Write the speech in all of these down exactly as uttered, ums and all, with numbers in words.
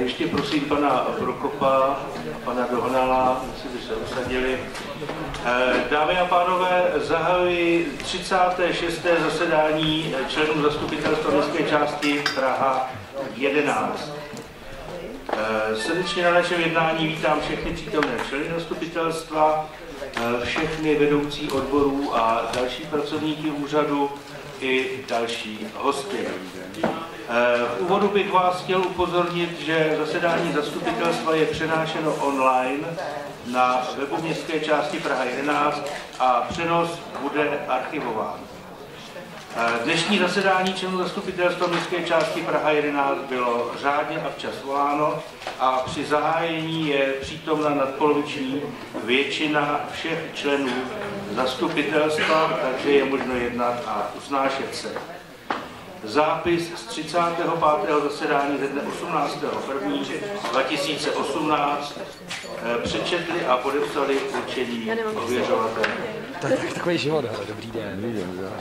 Ještě prosím pana Prokopa a pana Dohnala, jestli by se usadili. Dámy a pánové, zahajuji třicáté šesté zasedání členů zastupitelstva městské části Praha jedenáct. Srdečně na našem jednání vítám všechny přítomné členy zastupitelstva, všechny vedoucí odborů a další pracovníky úřadu i další hosty. V úvodu bych vás chtěl upozornit, že zasedání zastupitelstva je přenášeno online na webu městské části Praha jedenáct a přenos bude archivován. Dnešní zasedání členů zastupitelstva městské části Praha jedenáct bylo řádně a včas svoláno a při zahájení je přítomna nadpoloviční většina všech členů zastupitelstva, takže je možno jednat a usnášet se. Zápis z třicátého pátého zasedání ze dne osmnáctého prvního dva tisíce osmnáct přečetli a podepsali určení ověřovatele. Tak, tak takový život, hele, dobrý den.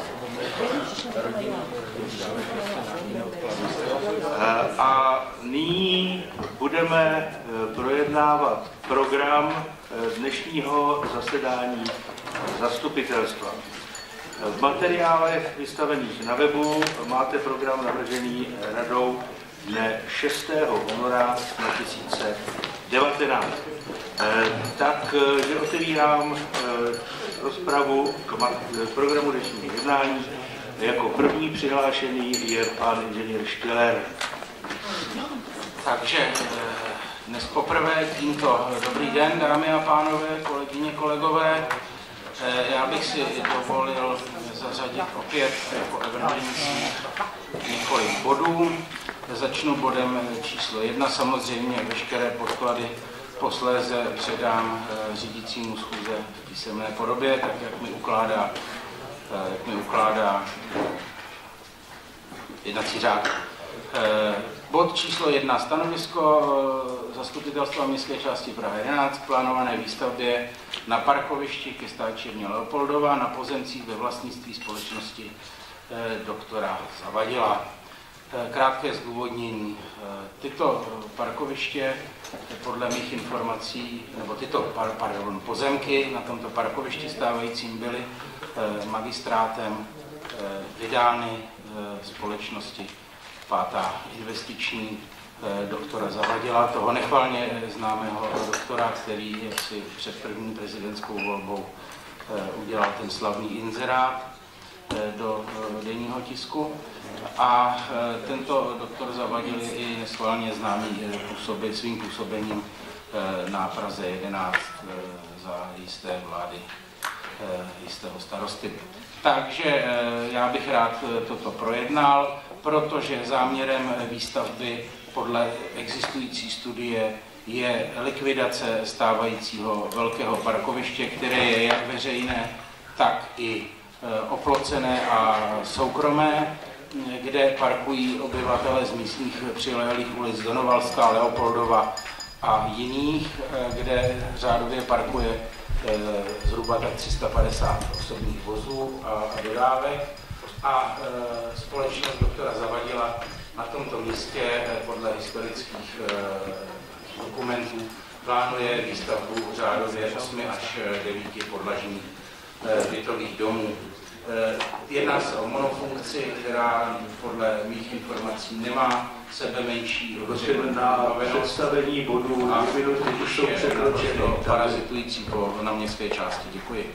A nyní budeme projednávat program dnešního zasedání zastupitelstva. V materiálech vystavených na webu máte program navržený radou dne šestého února dva tisíce devatenáct. Takže otevírám rozpravu k programu dnešního jednání. Jako první přihlášený je pan inženýr Štěler. Takže dnes poprvé tímto dobrý den, dámy a pánové, kolegyně, kolegové. Já bych si dovolil zařadit opět jako evidencí několik bodů. Začnu bodem číslo jedna. Samozřejmě veškeré podklady posléze předám řídícímu schůze v písemné podobě, tak jak mi ukládá, jak mi ukládá jednací řád. Bod číslo jedna. Stanovisko zastupitelstva městské části Praha jedenáct k plánované výstavbě na parkovišti ke stáčírně Leopoldova na pozemcích ve vlastnictví společnosti doktora Zavadila. Krátké zdůvodnění. Tyto parkoviště podle mých informací, nebo tyto pardon, pozemky na tomto parkovišti stávajícím byly magistrátem vydány společnosti Pátá investiční doktora Zavadila, toho nechvalně známého doktora, který si před první prezidentskou volbou udělal ten slavný inzerát do denního tisku. A tento doktor Zavadil je i nechvalně známý působy, svým působením na Praze jedenáct za jisté vlády jistého starosty. Takže já bych rád toto projednal, protože záměrem výstavby podle existující studie je likvidace stávajícího velkého parkoviště, které je jak veřejné, tak i oplocené a soukromé, kde parkují obyvatele z místních přilehlých ulic Donovalská, Leopoldova a jiných, kde řádově parkuje zhruba tak tři sta padesát osobních vozů a dodávek. A e, společnost doktora Zavadila na tomto místě e, podle historických e, dokumentů plánuje výstavbu řádově osmi až devíti podlažních e, bytových domů. E, jedná se o monofunkci, která podle mých informací nemá sebe menší na představení bodů a už jsou překročeny parazitující po na městské části. Děkuji.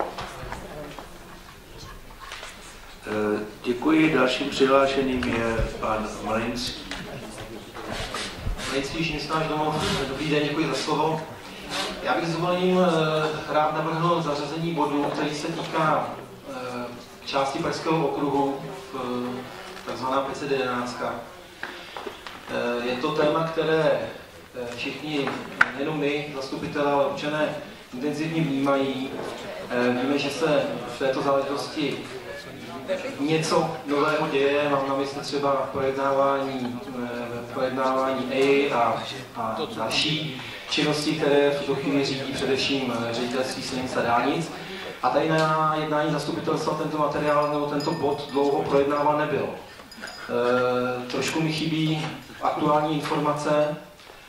Děkuji. Dalším přihlášeným je pan Mlejnský. Mlejnský, Šinský náš domov. Dobrý den, děkuji za slovo. Já bych s dovolením rád navrhl zařazení bodu, který se týká části Pražského okruhu, takzvaná P C D jedenáct. Je to téma, které všichni, nejenom my, zastupitelé, ale občané intenzivně vnímají. Víme, že se v této záležitosti něco nového děje, mám na mysli třeba projednávání, projednávání E I a, a další činnosti, které v tuto chvíli řídí především ředitelství silnic a dálnic. A tady na jednání zastupitelstva tento materiál nebo tento bod dlouho projednáván nebyl. E, trošku mi chybí aktuální informace,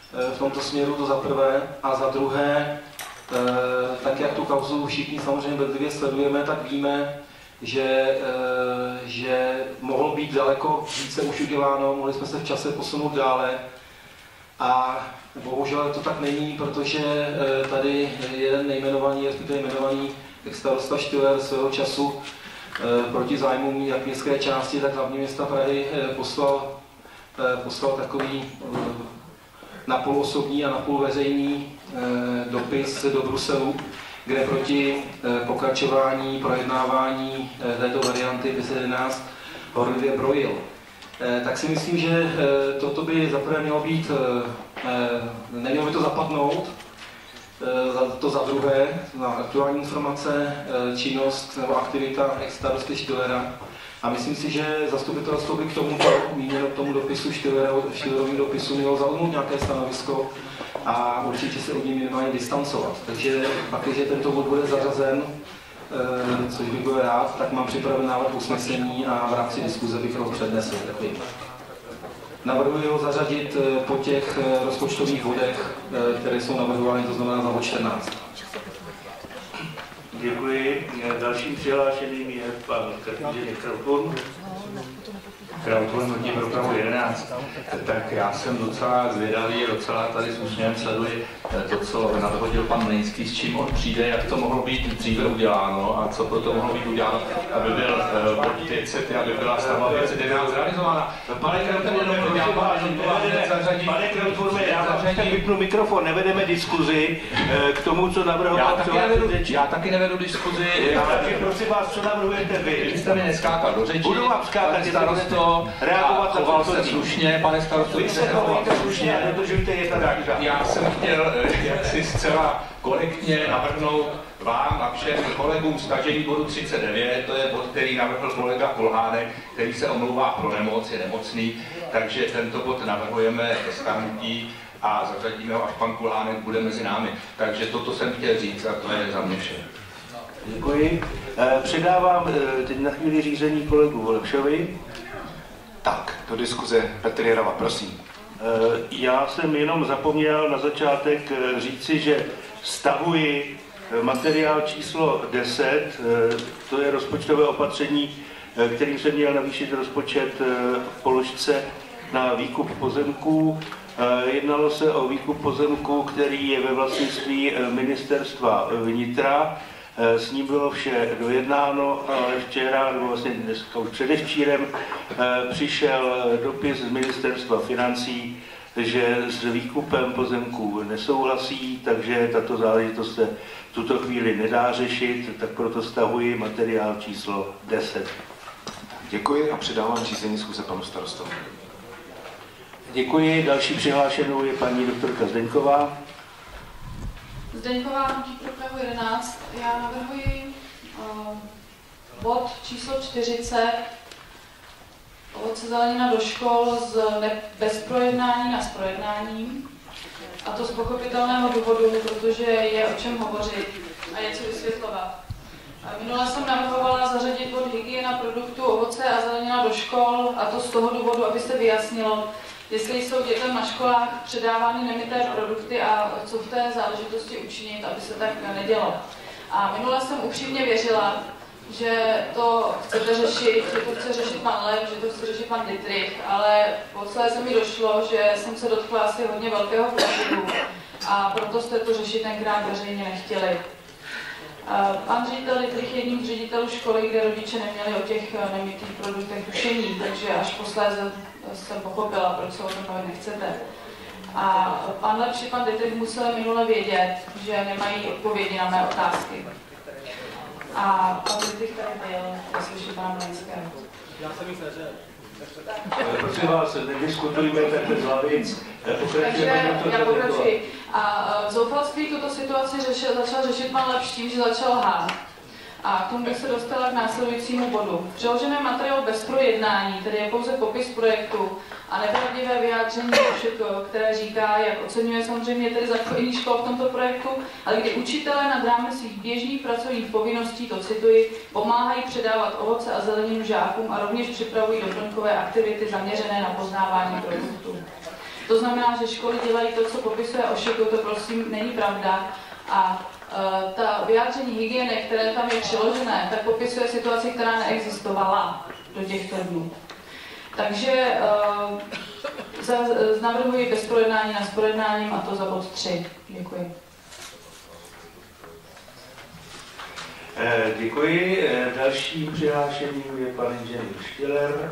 v tomto směru, to za prvé. A za druhé, tak jak tu kauzu všichni samozřejmě bedlivě sledujeme, tak víme, že, že mohlo být daleko více už uděláno, mohli jsme se v čase posunout dále. A bohužel to tak není, protože tady jeden nejmenovaný, respektive jmenovaný starosta Štýler svého času proti zájmům jak městské části, tak hlavní města Prahy poslal, poslal takový napůl osobní a napůl veřejný dopis do Bruselu, kde proti pokračování, projednávání této varianty deset jedenáct horlivě brojil. Tak si myslím, že toto by zaprvé mělo být, nemělo by to zapadnout, to za druhé, na aktuální informace, činnost nebo aktivita ex-starosty Štýlera. A myslím si, že zastupitelstvo by k tomuto, míněno k tomu dopisu Štýlerovým dopisu, mělo zaujmout nějaké stanovisko a určitě se od něj minimálně distancovat. Takže pak, když tento bod bude zařazen, což bych byl rád, tak mám připraven návrh usnesení a v rámci diskuze bych ho přednesl. Děkuji. Navrhuji ho zařadit po těch rozpočtových bodech, které jsou navrhovány, to znamená za bod čtrnáct. Děkuji. Dalším přihlášeným je pan Krautmann. Krautmann hodně pro Prahu jedenáct. Tak já jsem docela zvědavý, docela tady s úsměvem sleduji to, co nadhodil pan Mlejnský, s čím on přijde, jak to mohlo být dříve uděláno a co pro to mohlo být uděláno, aby byl bod pět set, aby byla stavba pět set jedenáct realizována. Pane Krautmann, Pane Krautmann, já vám vypnu mikrofon, nevedeme diskuzi k tomu, co navrhoval. Já taky nevedu diskuzi. Takže prosím vás, co navrhujete vy? Vy jste mi neskákal do řeči. Budu vám skákat, starosto, reagovat a choval se slušně, pane starosto, vy se chováte slušně, nedržujte je tak. Já jsem chtěl jaksi zcela korektně navrhnout vám a všem kolegům stažení bodu třicet devět, to je bod, který navrhl kolega Kulhánek, který se omlouvá pro nemoc, je nemocný, takže tento bod navrhujeme ke stáhnutí a zařadíme ho, až pan Kulhánek bude mezi námi. Takže toto jsem chtěl říct a to je za mě vše. Děkuji. Předávám teď na chvíli řízení kolegu Volepšovi. Tak, do diskuze Petr Jirava, prosím. Já jsem jenom zapomněl na začátek říci, že stahuji materiál číslo deset, to je rozpočtové opatření, kterým jsem měl navýšit rozpočet v položce na výkup pozemků. Jednalo se o výkup pozemků, který je ve vlastnictví ministerstva vnitra. S ním bylo vše dojednáno, ale včera, nebo vlastně dneska už předevčírem, přišel dopis z ministerstva financí, že s výkupem pozemků nesouhlasí, takže tato záležitost se v tuto chvíli nedá řešit, tak proto stahuji materiál číslo deset. Děkuji a předávám řízení schůze panu starostovi. Děkuji. Další přihlášenou je paní doktorka Zdeňková. Zdeňková, hnutí pro Prahu jedenáct. Já navrhuji uh, bod číslo čtyřicet, ovoce zelenina do škol z ne, bez projednání na s projednáním. A to z pochopitelného důvodu, protože je o čem hovořit a je co vysvětlovat. Minule jsem navrhovala zařadit bod hygiena produktů, ovoce a zelenina do škol, a to z toho důvodu, aby se vyjasnilo, jestli jsou dětem na školách předávány nemité produkty a co v té záležitosti učinit, aby se tak nedělo. A minule jsem upřímně věřila, že to chcete řešit, že to chce řešit pan Lev, že to chce řešit pan Dittrich, ale posléze mi došlo, že jsem se dotkla asi hodně velkého problému a proto jste to řešit tenkrát veřejně nechtěli. Pan ředitel Dittrich je jedním z ředitelů školy, kde rodiče neměli o těch nemitých produktech tušení, takže až posléze jsem pochopila, proč se o tom bavit nechcete. A pan Lepší, pan Dittrich museli minule vědět, že nemají odpovědi na mé otázky. A pan Dittrich tady byl, poslyšel pana Mlejnského. Já jsem jich neřekl. Prosím vás, nediskutujme takhle z lavic. Takže já pokračuji. A v zoufalství tuto situaci řešil, začal řešit pan Lepš tím, že začal lhát. A k tomu bych se dostala k následujícímu bodu. Přeložené materiál bez projednání, tedy je pouze popis projektu a nepravdivé vyjádření, které říká, jak oceňuje samozřejmě tedy zapojení škol v tomto projektu, ale kdy učitelé nad rámec svých běžných pracovních povinností, to cituji, pomáhají předávat ovoce a zeleninu žákům a rovněž připravují doplňkové aktivity zaměřené na poznávání produktů. To znamená, že školy dělají to, co popisuje Ošeku, to prosím není pravda. A uh, ta vyjádření hygieny, které tam je přiložené, tak popisuje situaci, která neexistovala do těchto dnů. Takže uh, za, navrhuji bez projednání na s projednáním, a to za bod tři. Děkuji. Eh, děkuji. Eh, dalším přihlášeným je pan inženýr Štiller.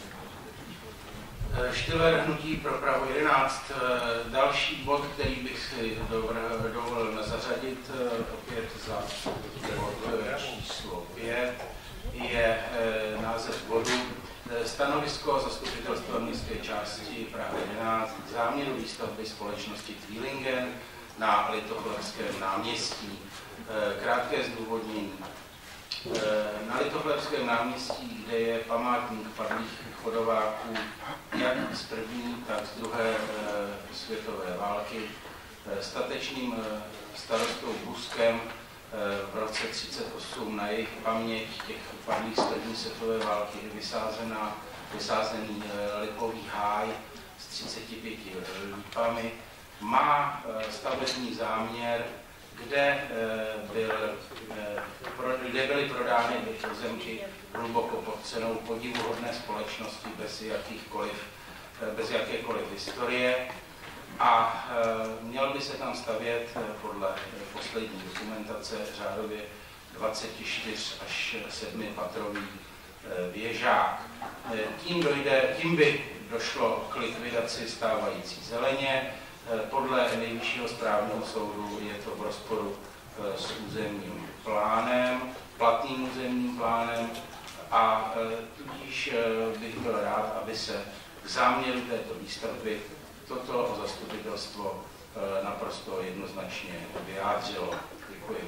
Štiller, Hnutí pro Prahu jedenáct. Další bod, který bych si dovolil zařadit, opět za bod číslo pět, je název bodu Stanovisko Zastupitelstva městské části Praha jedenáct k záměru výstavby společnosti Twillingen na Litochlerském náměstí. Krátké zdůvodnění. Na Litochlerském náměstí, kde je památník padlých chodováků jak z první, tak z druhé světové války, statečným starostou Buskem v roce třicet osm na jejich paměť těch padlých z první světové války je vysázená, vysázený lipový háj s třiceti pěti lípami. Má stavební záměr, kde, byl, kde byly prodány pozemky hluboko pod cenou podivuhodné společnosti bez, jakýchkoliv, bez jakékoliv historie. A měl by se tam stavět podle poslední dokumentace řádově dvacet čtyři až sedm patrový věžák. Tím, dojde, tím by došlo k likvidaci stávající zeleně. Podle Nejvyššího správního soudu je to v rozporu s územním plánem, platným územním plánem, a tudíž bych byl rád, aby se k záměru této výstavby toto zastupitelstvo naprosto jednoznačně vyjádřilo. Děkuji.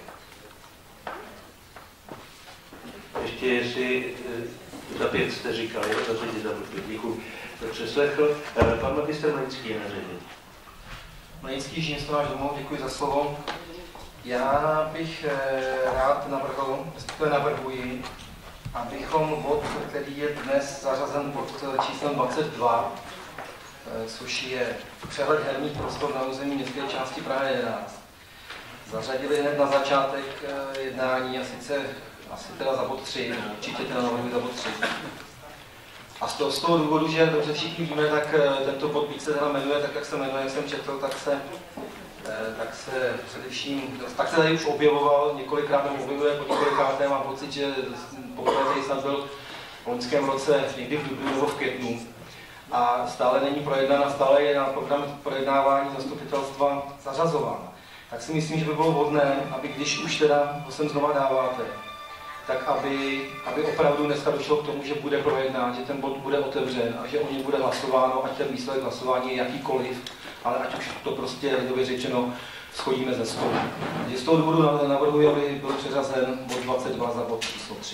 Ještě jestli za pět jste říkali, jo, zařadit za pět, děkuji. To přeslechl. Pan magistr Mlejnský je na řadě. Mlejnský, Živinostenský domov, děkuji za slovo. Já bych rád navrhl, respektive navrhuji, abychom bod, který je dnes zařazen pod číslem dvacet dva, což je přehled herních prostor na území městské části Praha jedenáct, zařadili hned na začátek jednání, a sice asi teda za bod tři, nebo určitě teda navrhuji za bod tři. A z toho, z toho důvodu, že dobře všichni víme, tak tento bod, byť se teda jmenuje tak, jak se jmenuje, jak jsem četl, tak se, tak se především, tak se tady už objevoval několikrát, nebo objevuje po několikrát, mám pocit, že poprvé snad byl v loňském roce někdy v dubnu nebo v květnu. A stále není projednán a stále je na program projednávání zastupitelstva zařazován. Tak si myslím, že by bylo vhodné, aby když už teda ho sem znova dáváte, tak aby, aby opravdu dneska došlo k tomu, že bude projednán, že ten bod bude otevřen a že o něm bude hlasováno, ať ten výsledek hlasování je jakýkoliv, ale ať už to prostě lidově řečeno schodíme ze stolu. Takže z toho důvodu navrhuji, aby byl přeřazen bod dvacet dva za bod číslo tři.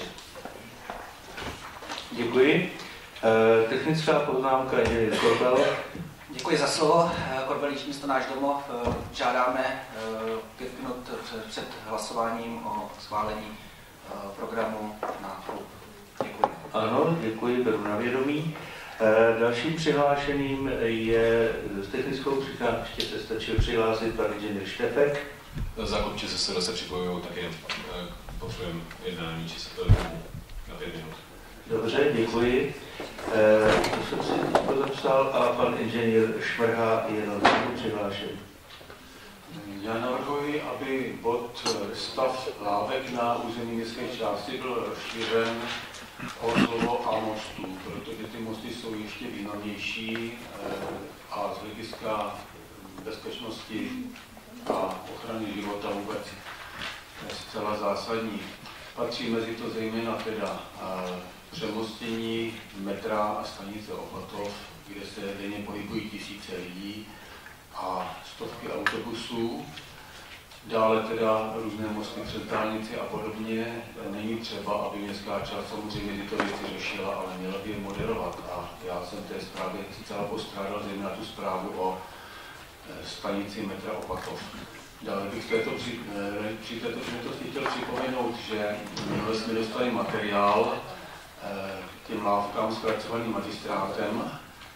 Děkuji. Technická poznámka je Korbel. Děkuji za slovo. Korbelíč, město Náš domov. Žádáme pět minut před hlasováním o schválení programu na klub. Děkuji. Ano, děkuji, beru na vědomí. Dalším přihlášeným je s technickou přihláškou, ještě se stačil přihlásit pan inženýr Štefek. Za klub ČSSD se připojují také po svém jednání číslo na pět minut. Dobře, děkuji. E, to jsem si teď zapsal a pan inženýr Šmrha je na znovu přihlášen. Já navrhuji, aby bod stav lávek na území městské části byl rozšířen o slovo a mostů, protože ty mosty jsou ještě významnější a z hlediska bezpečnosti a ochrany života vůbec zcela zásadní. Patří mezi to zejména teda přemostění metra a stanice Opatov, kde se denně pohybují tisíce lidí a stovky autobusů. Dále teda různé mosty přes dálnici a podobně. Není třeba, aby městská část samozřejmě tyto věci řešila, ale měla by je moderovat. A já jsem té zprávě zcela postrádal zejména tu zprávu o stanici metra Opatov. Dále bych této při, při této příležitosti chtěl připomenout, že minule jsme dostali materiál k těm lávkám zpracovaným magistrátem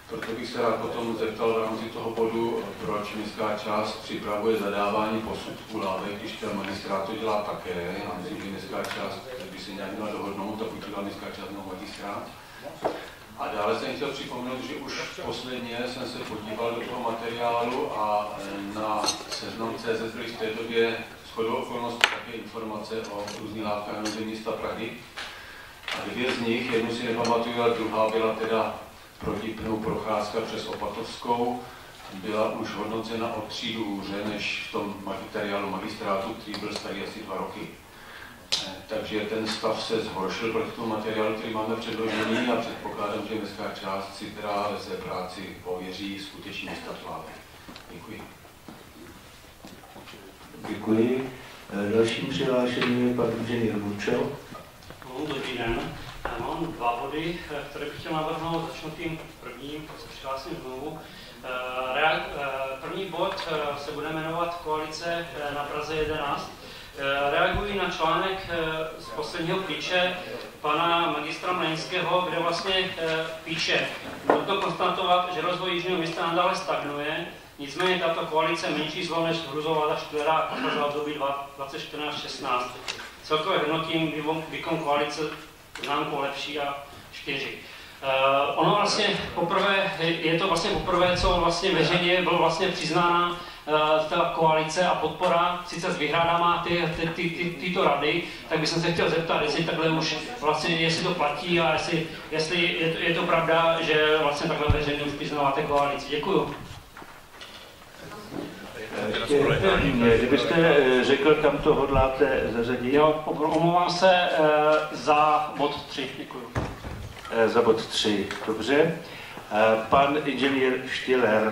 Proto bych se rád potom zeptal v rámci toho bodu, proč městská část připravuje zadávání posudků lávek, když ten magistrát to dělá také. Já myslím, že městská část by se nějak měla dohodnout, tak udělá městská část nebo magistrát. A dále jsem chtěl připomenout, že už posledně jsem se podíval do toho materiálu a na seznam tečka cé zet byly v té době shodou okolností také informace o různých lávkách na území města Prahy. A dvě z nich, jednu si nepamatuju, a druhá byla teda protipnou procházka přes Opatovskou, byla už hodnocena o třídu hůře než v tom materiálu magistrátu, který byl starý asi dva roky. Takže ten stav se zhoršil proti tomu materiálu, který máme předložený, a předpokládám, že městská část si teda ve své práci pověří skutečný stav lávek. Děkuji. Děkuji. Dalším přihlášeným je pan inženýr Vůčel. Dobrý den. Já mám dva body, které bych chtěl navrhnout. Začnu tím prvním, pak se přihlásím znovu. První bod se bude jmenovat Koalice na Praze jedenáct. Reagují na článek z posledního klíče pana magistra Mlejnského, kde vlastně píše: nutno konstatovat, že rozvoj jižního města nadále stagnuje, nicméně tato koalice menší zlo než Hruzová Štvera za období dvacet čtrnáct šestnáct. Celkově hodnotím výkon koalice známkou lepší a čtyři. Uh, ono vlastně poprvé, je to vlastně poprvé, co vlastně veřejně bylo vlastně přiznána uh, ta koalice a podpora, sice s výhradama ty, ty, ty, ty, tyto rady, tak bych se chtěl zeptat, jestli takhle už vlastně, jestli to platí a jestli, jestli je, to, je to pravda, že vlastně takhle veřejně už přiznáváte koalici. Děkuju. Kdybyste řekl, kam to hodláte zařadit? Jo, omlouvám se e, za bod tři. Děkuju. E, za bod tři, dobře. E, pan inženýr Štiller.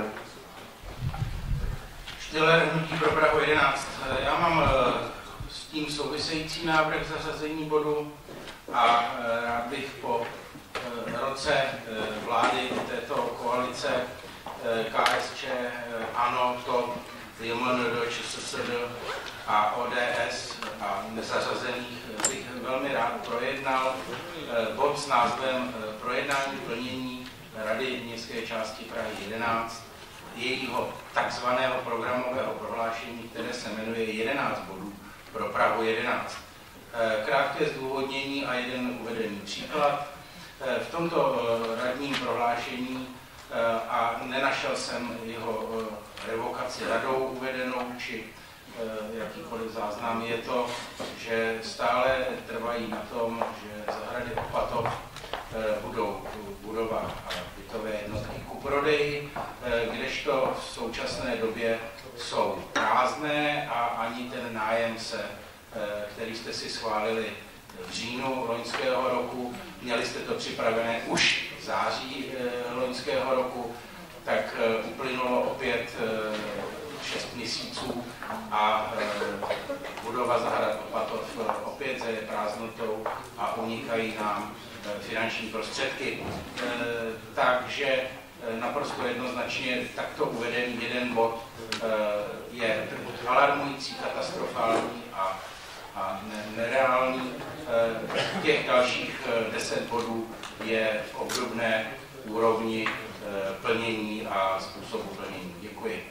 Štiller, hnutí pro Prahu jedenáct. Já mám e, s tím související návrh zařazení bodu a e, rád bych po e, roce e, vlády této koalice e, K S Č, e, ANO, T O P, J M N D, Č S S D a O D S a nezařazených bych velmi rád projednal bod s názvem Projednání plnění Rady městské části Prahy jedenáct, jejího takzvaného programového prohlášení, které se jmenuje jedenáct bodů pro Prahu jedenáct. Krátké zdůvodnění a jeden uvedený příklad. V tomto radním prohlášení a nenašel jsem jeho revokaci radou uvedenou, či jakýkoliv záznam, je to, že stále trvají na tom, že zahrady Opatov budou budovat bytové jednotky ku prodeji, kdežto v současné době jsou prázdné a ani ten nájem se, který jste si schválili v říjnu loňského roku, měli jste to připravené už v září loňského roku, tak uplynulo opět šest měsíců a budova zahrad Opatov opět je prázdnotou a unikají nám finanční prostředky. Takže naprosto jednoznačně takto uvedený jeden bod je alarmující, katastrofální a, a nereální. Těch dalších deset bodů je v obdobné úrovni plnění a způsobu plnění. Děkuji.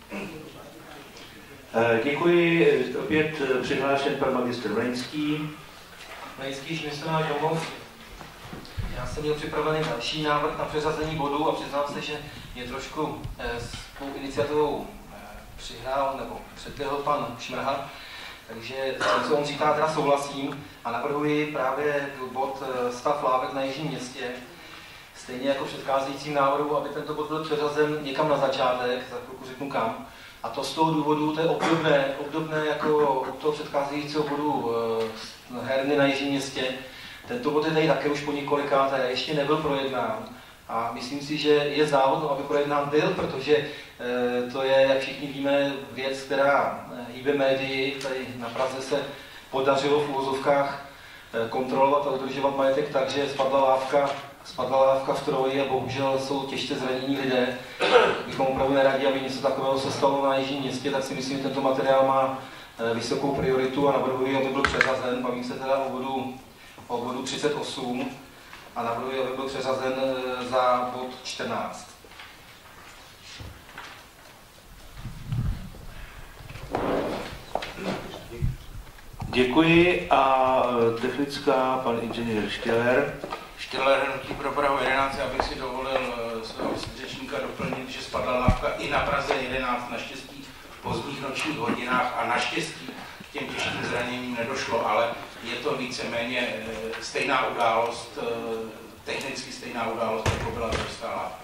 Děkuji. Opět přihlášen pan magistr Mlejnský. Mlejnský, město náš domov. Já jsem měl připravený další návrh na přeřazení bodu a přiznám se, že mě trošku s tou iniciativou přihrál nebo předběhl pan Šmrha, takže s co on říká, teda souhlasím a navrhuji právě bod stav lávek na jižním městě, stejně jako předcházejícím návrhu, aby tento bod byl přeřazen někam na začátek, za chvilku řeknu kam. A to z toho důvodu, to je obdobné, obdobné jako u toho předcházejícího bodu e, herny na jižním městě. Tento bod je tady také už po několikáté, ještě nebyl projednán. A myslím si, že je záhodno, aby projednán byl, protože e, to je, jak všichni víme, věc, která hýbe médii. Tady na Praze se podařilo v uvozovkách e, kontrolovat a udržovat majetek tak, že spadla lávka Spadla lávka v Troji a bohužel jsou těžce zranění lidé. Bychom opravdu neradi, aby něco takového se stalo na jižním městě, tak si myslím, že tento materiál má vysokou prioritu a navrhuji, aby byl přeřazen. Bavím se teda o bodu, o bodu třicet osm a navrhuji, aby byl přeřazen za bod čtrnáct. Děkuji a technická pan inženýr Štiller. Štiller, Hnutí pro Prahu jedenáct, já bych si dovolil svého řečníka doplnit, že spadla lávka i na Praze jedenáct, naštěstí v pozdních nočních hodinách a naštěstí k těm těžkým zraněním nedošlo, ale je to víceméně stejná událost, technicky stejná událost, jako byla Pražská lávka.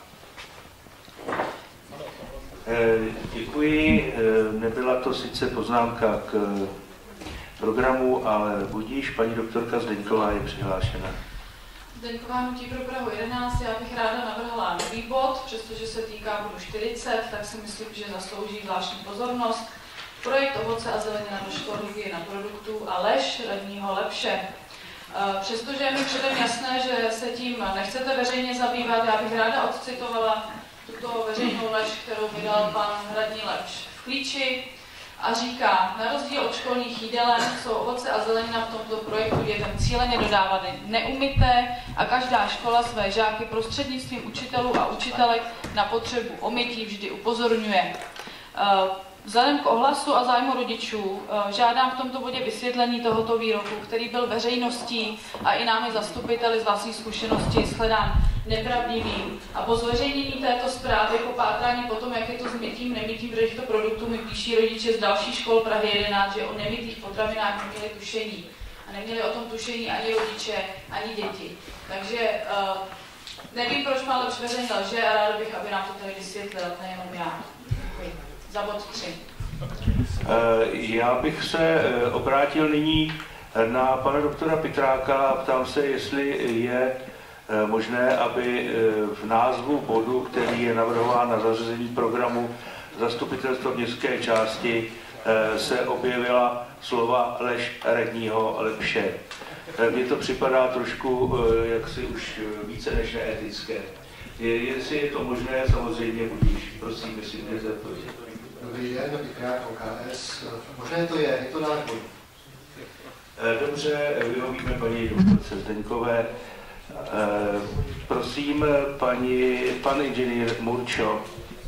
Děkuji, nebyla to sice poznámka k programu, ale budíš, paní doktorka Zdeňková je přihlášena. Zdeňková, Hnutí pro Prahu jedenáct, já bych ráda navrhla nový bod, přestože se týká bodu čtyřicet, tak si myslím, že zaslouží zvláštní pozornost. Projekt Ovoce a zelenina do škol, hygiena produktů a lež radního Lepše. Přestože je mi předem jasné, že se tím nechcete veřejně zabývat, já bych ráda odcitovala tuto veřejnou lež, kterou vydal pan radní Lepš v Klíči a říká: na rozdíl od školních jídelen jsou ovoce a zelenina v tomto projektu dětem cíleně dodávány neumyté a každá škola své žáky prostřednictvím učitelů a učitelek na potřebu omytí vždy upozorňuje. Vzhledem k ohlasu a zájmu rodičů žádám v tomto bodě vysvětlení tohoto výroku, který byl veřejností a i námi zastupiteli z vlastní zkušenosti shledán nepravdivým. A po zveřejnění této zprávy, po pátrání potom, jak je to s mytím, nemytím těchto produktů, mi píší rodiče z dalších škol Prahy jedenáct, že o nemitých potravinách neměli tušení. A neměli o tom tušení ani rodiče, ani děti. Takže uh, nevím, proč má Lepš veřejně lže a ráda bych, aby nám to tady vysvětlil, nejenom já. Děkuji. Za bod tři. Já bych se obrátil nyní na pana doktora Pitráka a ptám se, jestli je možné, aby v názvu bodu, který je navrhován na zařazení programu Zastupitelstva městské části, se objevila slova lež radního Lepše. Mně to připadá trošku jaksi už více než neetické. Jestli je to možné, samozřejmě budíš. Prosím, jestli můžete odpovědět. Dobrý den, dobrý krát, O K S. Možné to je, je to náš bod. Dobře, vyhovíme paní doktorce Zdeňkové. Prosím, paní, pan inženýr Murčo.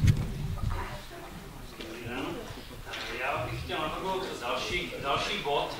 Já bych chtěl navrhnout další, další bod,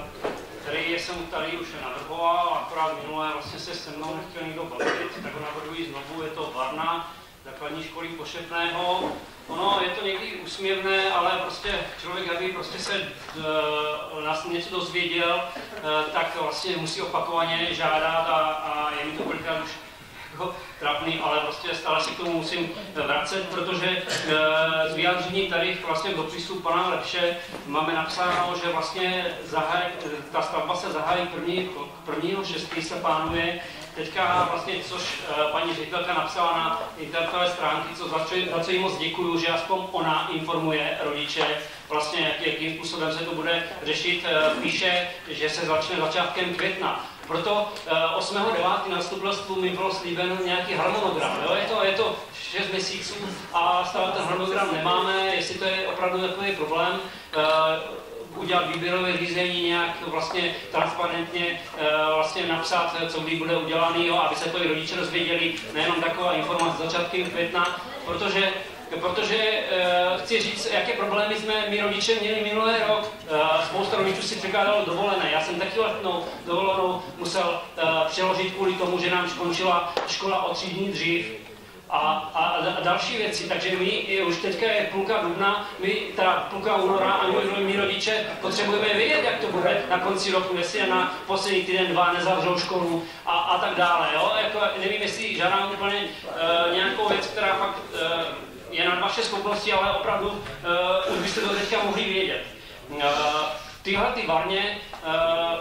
který jsem tady už navrhoval, akorát minulé vlastně se se mnou nechtěl někdo bavit, tak ho navrhuji znovu, je to Varna, základní školy Pošepného. Ono je to někdy úsměvné, ale prostě člověk, aby prostě se uh, nás něco dozvěděl, uh, tak vlastně musí opakovaně žádat a, a je mi to kolikrát už jako trapný, ale prostě stále si k tomu musím vracet, protože uh, z vyjádření tady vlastně v dopisu pana Lepše máme napsáno, že vlastně zahaj, ta stavba se zahájí první, prvního šestého se plánuje. Teďka vlastně, což uh, paní ředitelka napsala na internetové stránky, co za, za co jí moc děkuju, že aspoň ona informuje rodiče, vlastně jak, jakým způsobem se to bude řešit, uh, píše, že se začne začátkem května. Proto uh, osmého devátého na zastupitelstvu mi bylo slíben nějaký harmonogram. Jo? Je to, je to šest měsíců a stále ten harmonogram nemáme, jestli to je opravdu takový problém. Uh, udělat výběrové řízení, nějak vlastně transparentně vlastně napsat, co kdy bude udělaný, jo, aby se to i rodiče dozvěděli, nejenom taková informace začátkem května, protože, protože uh, chci říct, jaké problémy jsme my rodiče měli minulý rok. Uh, spousta rodičů si překládalo dovolené. Já jsem taky letnou dovolenou musel uh, přeložit kvůli tomu, že nám skončila škola o tři dní dřív. A, a, a další věci, takže my už teďka je půlka dubna, my teda půlka února a my, my rodiče potřebujeme vědět, jak to bude na konci roku, jestli na poslední týden, dva nezavřou školu a, a tak dále. Jo? Jako, nevím, jestli žádám úplně uh, nějakou věc, která fakt uh, je nad vaše schopnosti, ale opravdu uh, už byste to teďka mohli vědět. Uh, tyhle ty Varně uh,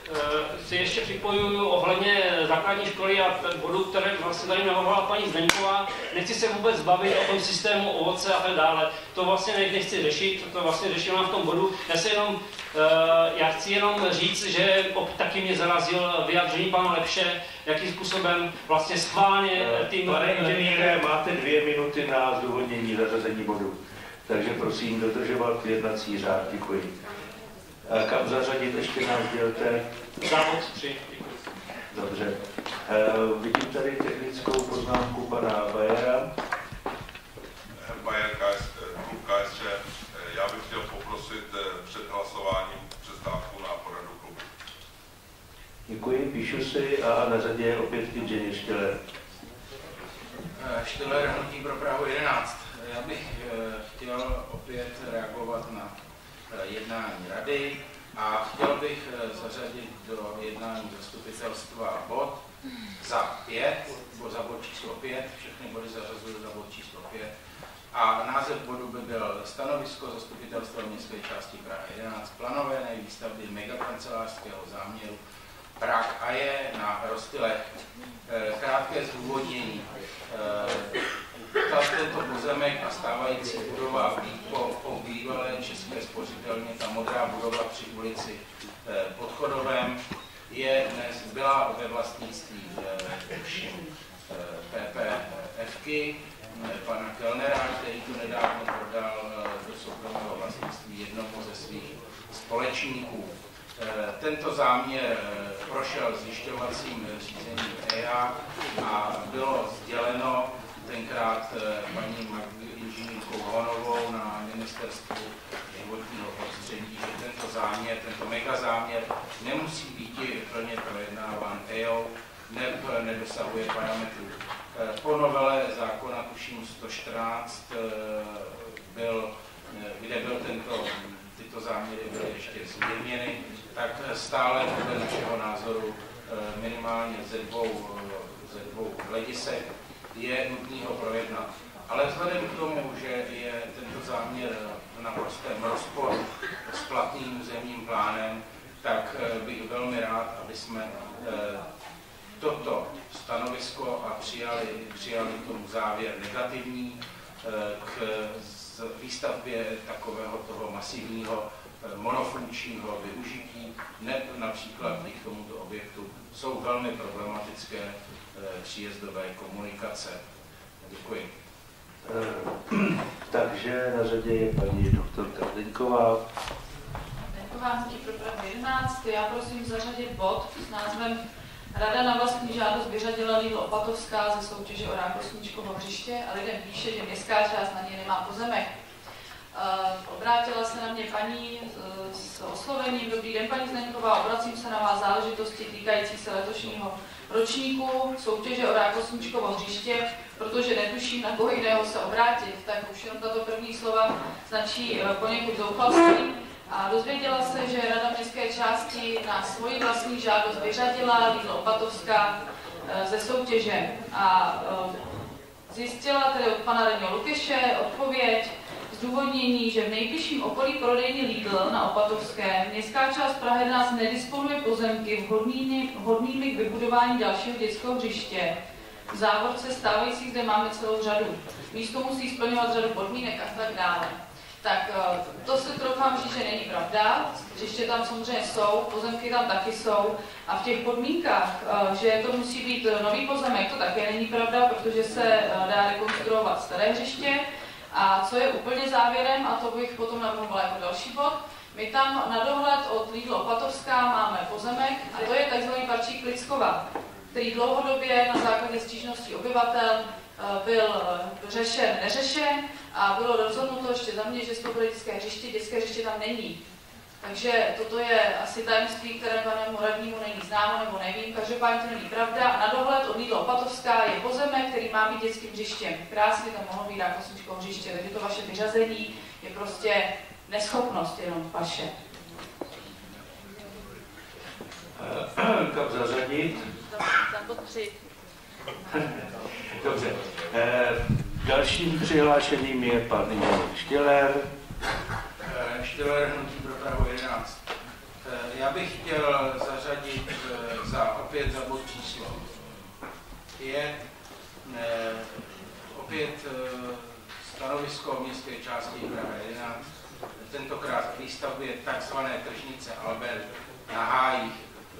si ještě připojuju ohledně základní školy a bodu, které vlastně tady navrhovala paní Zdeňková. Nechci se vůbec bavit o tom systému ovoce a tak dále. To vlastně nechci řešit, to vlastně řeším v tom bodu. Já, se jenom, já chci jenom říct, že taky mě zarazil vyjádření pana Lepše, jakým způsobem vlastně schválně tím... Pane inženýre, máte dvě minuty na zdůvodnění zařazení bodu. Takže prosím dodržovat jednací řád. Děkuji. Kam zařadit, ještě nám dělte? Závod tři. Dobře. Uh, vidím tady technickou poznámku pana Bajera. Bajer, klub K S Č. Já bych chtěl poprosit před hlasováním přestávku na diskusi a na řadě je opět inženýr Štiller. Štiller, Hnutí pro Prahu jedenáct. Já bych chtěl opět reagovat na jednání rady a chtěl bych zařadit do jednání zastupitelstva bod za pět, nebo za bod číslo pět, všechny body zařazuju za bod číslo pět. A název bodu by byl stanovisko zastupitelstva městské části Praha jedenáct plánované výstavby megakancelářského záměru Prague a je na Roztylech. Krátké zdůvodnění. Tento pozemek a stávající budova po, po bývalé české spořitelně, ta modrá budova při ulici Podchodovém, je dnes byla ve vlastnictví P P F ky, pana Kellnera, který to nedávno prodal do soukromého vlastnictví jednomu ze svých společníků. Tento záměr prošel zjišťovacím řízením E I A a bylo sděleno tenkrát paní inženýrkou Honovou na ministerstvu životního prostředí, že tento záměr, tento megazáměr nemusí být plně projednáván E I A, neb nedosahuje parametrů. Po novele zákona tuším sto čtrnáct, byl, kde byl tento, tyto záměry byly ještě zmírněny, tak stále podle našeho názoru minimálně ze dvou, ze dvou hledisek je nutný ho projednat. Ale vzhledem k tomu, že je tento záměr v naprostém rozporu s platným územním plánem, tak bych velmi rád, aby jsme toto stanovisko a přijali, přijali k tomu závěr negativní k výstavbě takového toho masivního monofunkčního využití, ne například i k tomuto objektu jsou velmi problematické příjezdové komunikace. Děkuji. Takže na řadě je paní doktorka Zdeňková. Zdeňková, Hnutí pro Prahu jedenáct. Já prosím zařadit bod s názvem Rada na vlastní žádost vyřadila Lidl Opatovská ze soutěže o Rákosníčkovo hřiště a lidem píše, že městská část na něj nemá pozemek. Obrátila se na mě paní s oslovením: Dobrý den, paní Zdeňková, obracím se na vás záležitosti týkající se letošního ročníku soutěže o Rákosníčkovo hřiště, protože netuším, na koho jiného se obrátit. Tak už jenom tato první slova značí poněkud zoufalství. A dozvěděla se, že Rada městské části na svoji vlastní žádost vyřadila Lidl Opatovská ze soutěže. A zjistila tedy od pana Reňo Lukeše odpověď, zdůvodnění, že v nejbližším okolí prodejny Lidl na Opatovské městská část Praha jedenáct nedisponuje pozemky vhodnými, vhodnými k vybudování dalšího dětského hřiště. V závorce stávajících zde máme celou řadu. Místo musí splňovat řadu podmínek a tak dále. Tak to si troufám říct, že není pravda. Hřiště tam samozřejmě jsou, pozemky tam taky jsou. A v těch podmínkách, že to musí být nový pozemek, to také není pravda, protože se dá rekonstruovat staré hřiště. A co je úplně závěrem, a to bych potom navrhovala jako další bod, my tam na dohled od Lidl Opatovská máme pozemek, a to je tzv. Parčík Lidskova, který dlouhodobě na základě stížností obyvatel byl řešen, neřešen a bylo rozhodnuto ještě za mě, že z toho bude dětské hřiště, dětské hřiště tam není. Takže toto je asi tajemství, které panému radnímu není známo, nebo nevím, každopádně to není pravda. A na dohled od Lidl Opatovská je pozemek, který má být dětským hřištěm. Krásně tam mohlo být Rákosničkovo hřiště, takže to vaše vyřazení je prostě neschopnost jenom vaše. Kam zařadit? Za bod tři. Dobře. Dalším přihlášeným je pan inženýr Štiller. Štiller, Hnutí pro Prahu jedenáct. Já bych chtěl zařadit za, opět za bod číslo pět, opět stanovisko městské části Praha jedenáct, tentokrát k výstavbě takzvané tržnice Albert na Hájích.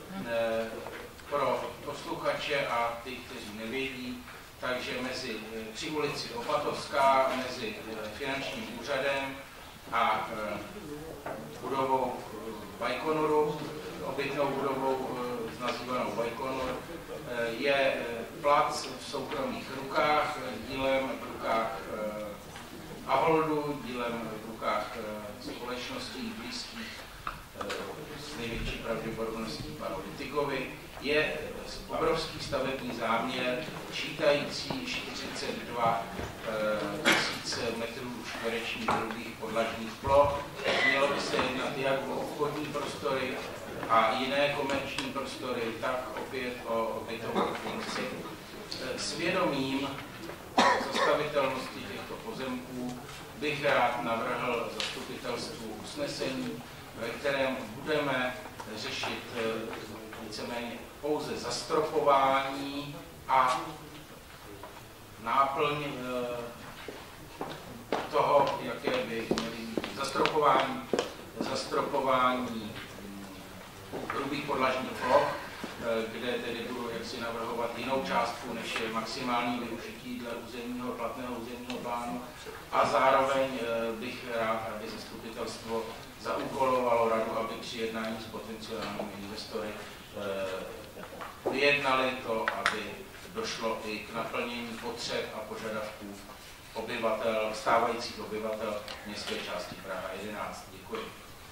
Pro posluchače a ty, kteří nevědí, takže mezi při ulici Opatovská, mezi finančním úřadem a budovou Bajkonoru, obytnou budovou nazývanou Bajkonur, je plac v soukromých rukách, dílem v rukách Aholdu, dílem v rukách společností blízkých s největší pravděpodobností panu Wittigovi, je obrovský stavební záměr čítající čtyřicet dva tisíc metrů čtverečních hrubých podlažních ploch. Mělo by se jednat jak o obchodní prostory a jiné komerční prostory, tak opět o bytovou funkci. Svědomím zastavitelnosti těchto pozemků bych rád navrhl zastupitelstvu usnesení, ve kterém budeme řešit víceméně pouze zastropování a náplň toho, jaké by měly být zastropování, zastropování hrubých podlažních ploch, kde tedy budu jaksi navrhovat jinou částku, než je maximální využití dle územního, platného územního plánu. A zároveň bych rád, aby zastupitelstvo zaúkolovalo radu, aby při jednání s potenciálními investory vyjednali to, aby došlo i k naplnění potřeb a požadavků obyvatel, stávajících obyvatel městské části Praha jedenáct. Děkuji.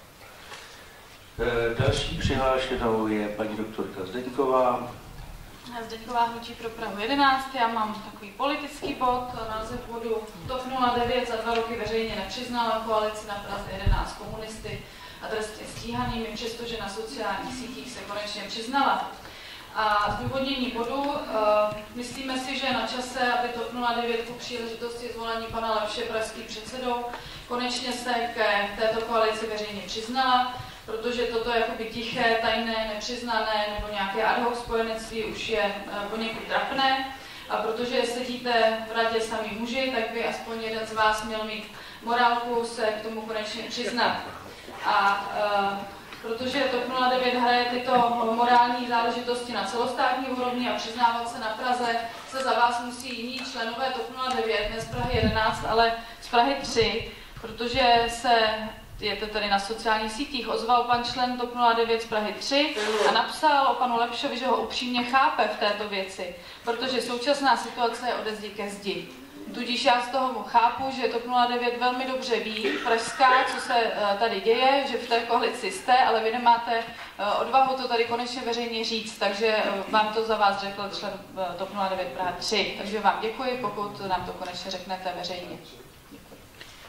Další přihlášenou je paní doktorka Zdeňková. Zdeňková, hnutí pro Prahu jedenáct. Já mám takový politický bod. Název bodu TOP nula devět za dva roky veřejně nepřiznala koalici na Praze jedenáct komunisty a trestně stíhanými, přestože na sociálních sítích se konečně přiznala. A zdůvodnění bodu, uh, myslíme si, že je na čase, aby TOP nula devět ku příležitosti zvolení pana Lepše pražským předsedou konečně se k této koalici veřejně přiznala, protože toto jakoby tiché, tajné, nepřiznané nebo nějaké ad hoc spojenectví už je uh, poněkud trapné. A protože sedíte v radě sami muži, tak by aspoň jeden z vás měl mít morálku se k tomu konečně přiznat. A uh, protože TOP nula devět hraje tyto morální záležitosti na celostátní úrovni a přiznávat se na Praze, se za vás musí jiní členové TOP nula devět, ne z Prahy jedenáct, ale z Prahy tři, protože se, je to tady na sociálních sítích, ozval pan člen TOP nula devět z Prahy tři a napsal o panu Lepšovi, že ho upřímně chápe v této věci, protože současná situace je ode zdi ke zdi. Tudíž já z toho chápu, že TOP nula devět velmi dobře ví, pražská, co se tady děje, že v té koalici jste, ale vy nemáte odvahu to tady konečně veřejně říct, takže vám to za vás řekl člen TOP nula devět Praha tři. Takže vám děkuji, pokud nám to konečně řeknete veřejně. Děkuji.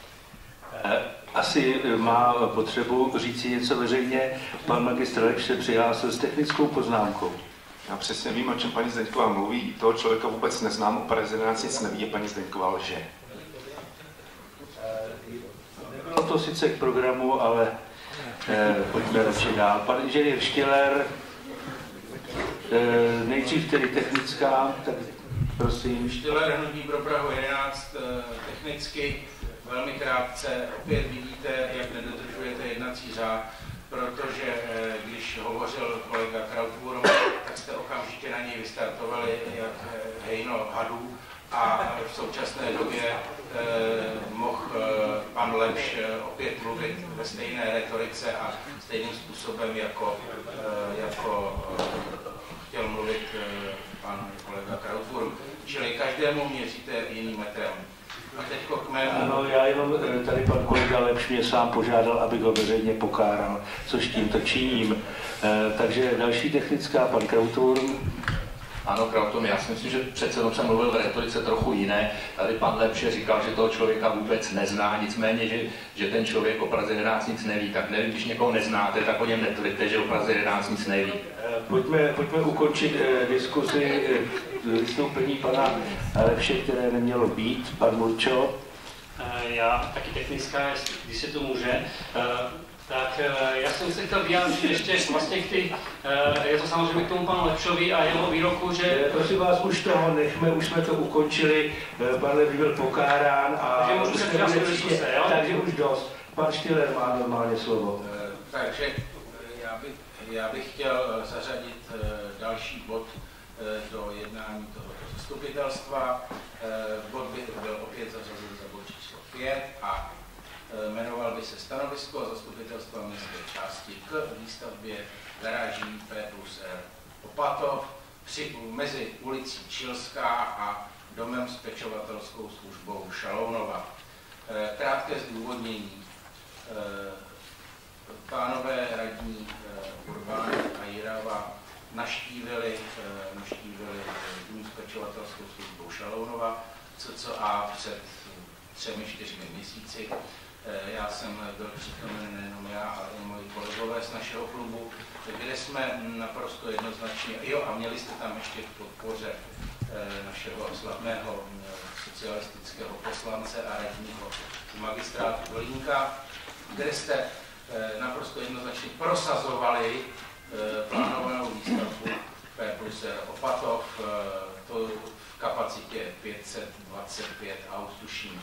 Asi má potřebu říct si něco veřejně. Pan magistr Lepš se přihlásil s technickou poznámkou. Já přesně vím, o čem paní Zdeňková mluví. Toho člověka vůbec neznám, o Praze jedenáct nic neví, a paní Zdeňková lže. Nebylo to sice k programu, ale eh, pojďme radši dál. Pan inženýr Štiller, eh, nejdřív tedy technická, tak prosím. Štiller, hnutí pro Prahu jedenáct, eh, technicky, velmi krátce. Opět vidíte, jak nedodržujete jednací řád, protože když hovořil kolega Krautwurm, tak jste okamžitě na něj vystartovali jak hejno hadů a v současné době eh, mohl eh, pan Lepš opět mluvit ve stejné retorice a stejným způsobem, jako, eh, jako eh, chtěl mluvit eh, pan kolega Krautwurm. Čili každému měříte jiným metrem. Ano, já jenom, tady pan kolega Lepš mě sám požádal, abych ho veřejně pokáral, což tímto činím. E, takže další technická, pan Krautwurm. Ano, Krautom, já si myslím, že přece jenom jsem mluvil v retorice trochu jiné. Tady pan Lepše říkal, že toho člověka vůbec nezná, nicméně, že, že ten člověk o Praze jedenáct nic neví. Tak nevím, když někoho neznáte, tak o něm netvrdíte, že o Praze jedenáct nic neví. Pojďme, pojďme ukončit eh, diskuzi eh, vystoupení pana Lepše, které nemělo být. Pan Murčo. Já taky technická, když se to může. Tak já jsem se chtěl vyjádřit ještě vlastně k ty, je to samozřejmě k tomu panu Lepšovi a jeho výroku, že... Prosím vás, už toho nechme, už jsme to ukončili, pan Lepš byl pokárán a... Takže můžu se přihlásit do diskuse, jo? Takže už dost. Pan Štiller má normálně slovo. Takže já bych, já bych chtěl zařadit další bod do jednání tohoto zastupitelstva. Bod by byl opět zařazen za bod číslo pět a jmenoval by se stanovisko zastupitelstva městské části k výstavbě garáží P plus R Opatov při, mezi ulicí Čilská a domem s pečovatelskou službou Šalounova. Krátké zdůvodnění. pánové radní Urbán a Jirava naštívili, naštívili dům s pečovatelskou službou Šalounova, cca před třemi, čtyřmi měsíci. Já jsem byl přítomen nejenom já, ale i moji kolegové z našeho klubu, kde jsme naprosto jednoznačně, jo a měli jste tam ještě v podpoře našeho slavného socialistického poslance a radního magistrátu Dolínka, kde jste naprosto jednoznačně prosazovali plánovanou výstavbu P plus R Opatov, to v kapacitě pět set dvacet pět aut, tuším.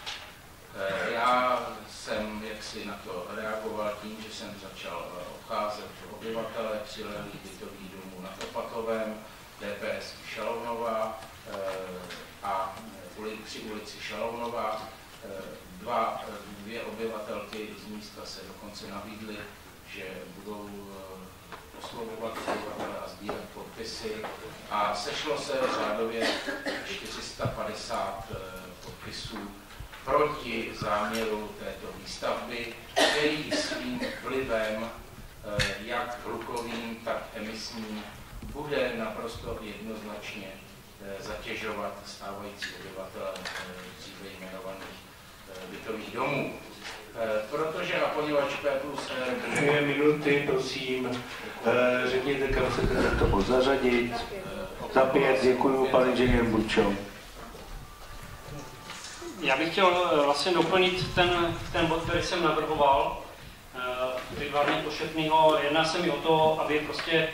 Já jsem jaksi na to reagoval tím, že jsem začal obcházet obyvatele přilehlých bytových domů nad Opatovem, D P S Šalounova a při ulici Šalounova. Dva, dvě obyvatelky z místa se dokonce nabídly, že budou oslovovat obyvatele a sbírat podpisy. A sešlo se řádově čtyři sta padesát podpisů proti záměru této výstavby, který svým vlivem, jak hlukovým, tak emisním, bude naprosto jednoznačně zatěžovat stávající obyvatele dříve jmenovaných bytových domů. Protože a poněvadž P plus R... Dvě minuty, prosím, řekněte, kam chcete tento bod zařadit. Za pět, děkuju, pan inženýr Burčo. Já bych chtěl vlastně doplnit ten, ten bod, který jsem navrhoval, Vývarný Pošetnýho. Jedná se mi o to, aby prostě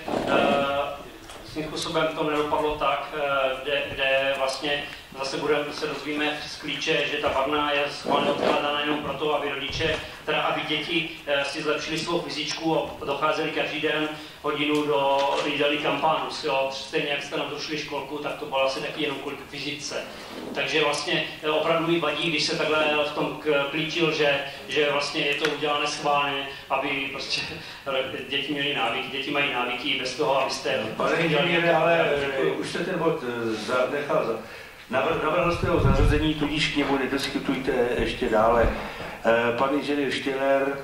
svým způsobem to nedopadlo tak, kde, kde vlastně zase bude, se dozvíme z klíče, že ta varna je schválně odkládána jenom proto, aby rodiče, teda aby děti si zlepšili svou fyzičku a docházeli každý den hodinu do jídelní kampánus. Jo. Stejně jak jste na to šli školku, tak to bylo asi taky jenom kvůli fyzice. Takže vlastně opravdu mi vadí, když se takhle v tom klíči lže, že vlastně je to udělané schválně, aby prostě děti měly návyky. Děti mají návyky bez toho, abyste... Pane inženýre, ale už jste ten bod nechal za... Navrhl jste ho zařazení, tudíž k němu nediskutujte ještě dále. Pan inženýr Štiller.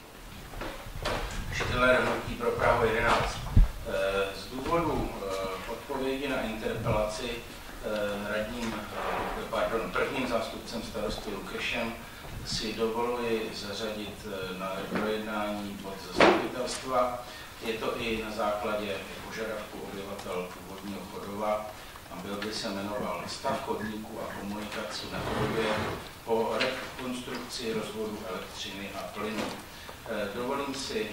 Štiller, hnutí pro Prahu jedenáct. Z důvodu odpovědi na interpelaci radním, pardon, prvním zástupcem starosty Lukešem si dovoluji zařadit na projednání bod zastupitelstva. Je to i na základě požadavku obyvatel původního Chodova. A byl by se jmenoval Stav chodníků a komunikací na Chodově po rekonstrukci rozvodu elektřiny a plynu. Dovolím si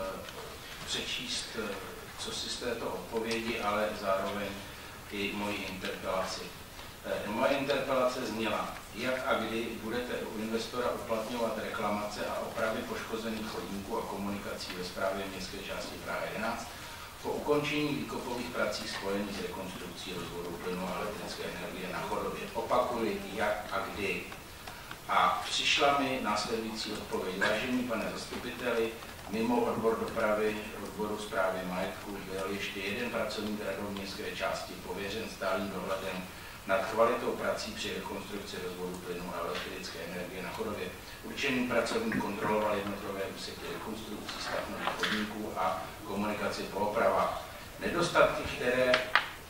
přečíst, co si z této odpovědi, ale zároveň i moji interpelaci. Moje interpelace zněla, jak a kdy budete u investora uplatňovat reklamace a opravy poškozených chodníků a komunikací ve správě městské části Praha jedenáct, po ukončení výkopových prací spojených s rekonstrukcí rozvodu plynu a elektrické energie na Chodově. Opakuji, jak a kdy. A přišla mi následující odpověď. Vážený pane zastupiteli, mimo odbor dopravy, odboru správy majetku byl ještě jeden pracovník radou městské části pověřen stálým dohledem nad kvalitou prací při rekonstrukci rozvodu plynu a elektrické energie na Chodově. Určený pracovník kontroloval jednotlivé úseky rekonstrukcí stavných chodníků a komunikaci po opravách. Nedostatky, které e,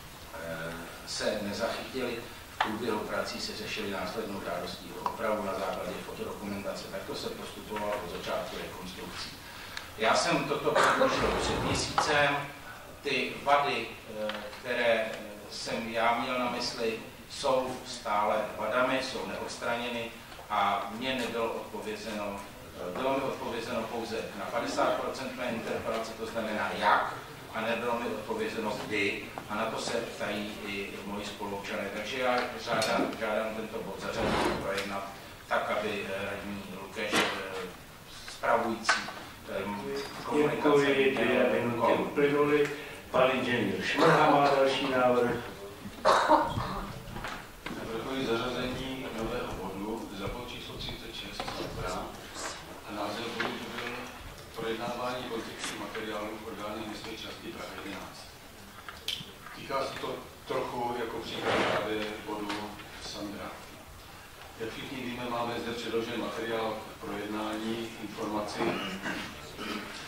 se nezachytily v průběhu prací, se řešily následnou žádostí o opravu na základě fotodokumentace. Takto se postupovalo od začátku rekonstrukcí. Já jsem toto předložil před měsícem. Ty vady, e, které jsem já měl na mysli, jsou stále vadami, jsou neodstraněny a mně nebylo odpovězeno, bylo mi odpovězeno pouze na padesát procent mé interpelace, to znamená jak, a nebylo mi odpovězeno kdy, a na to se ptají i moji spoluobčané. Takže já žádám, žádám tento bod zařadit a projednat tak, aby radní Lukeš, spravující komunikace... Děkuji, dvě minuty uplynuly. Pan inženýr Šmrha má další návrh. Navrhuji zařazení nového bodu za bod číslo třicet šest a název bodu to byl projednávání koncepčních materiálů v orgánech městské části Praha jedenáct. Týká se to trochu jako příklad právě bodu Sandra. Jak všichni víme, máme zde předložen materiál k projednání informaci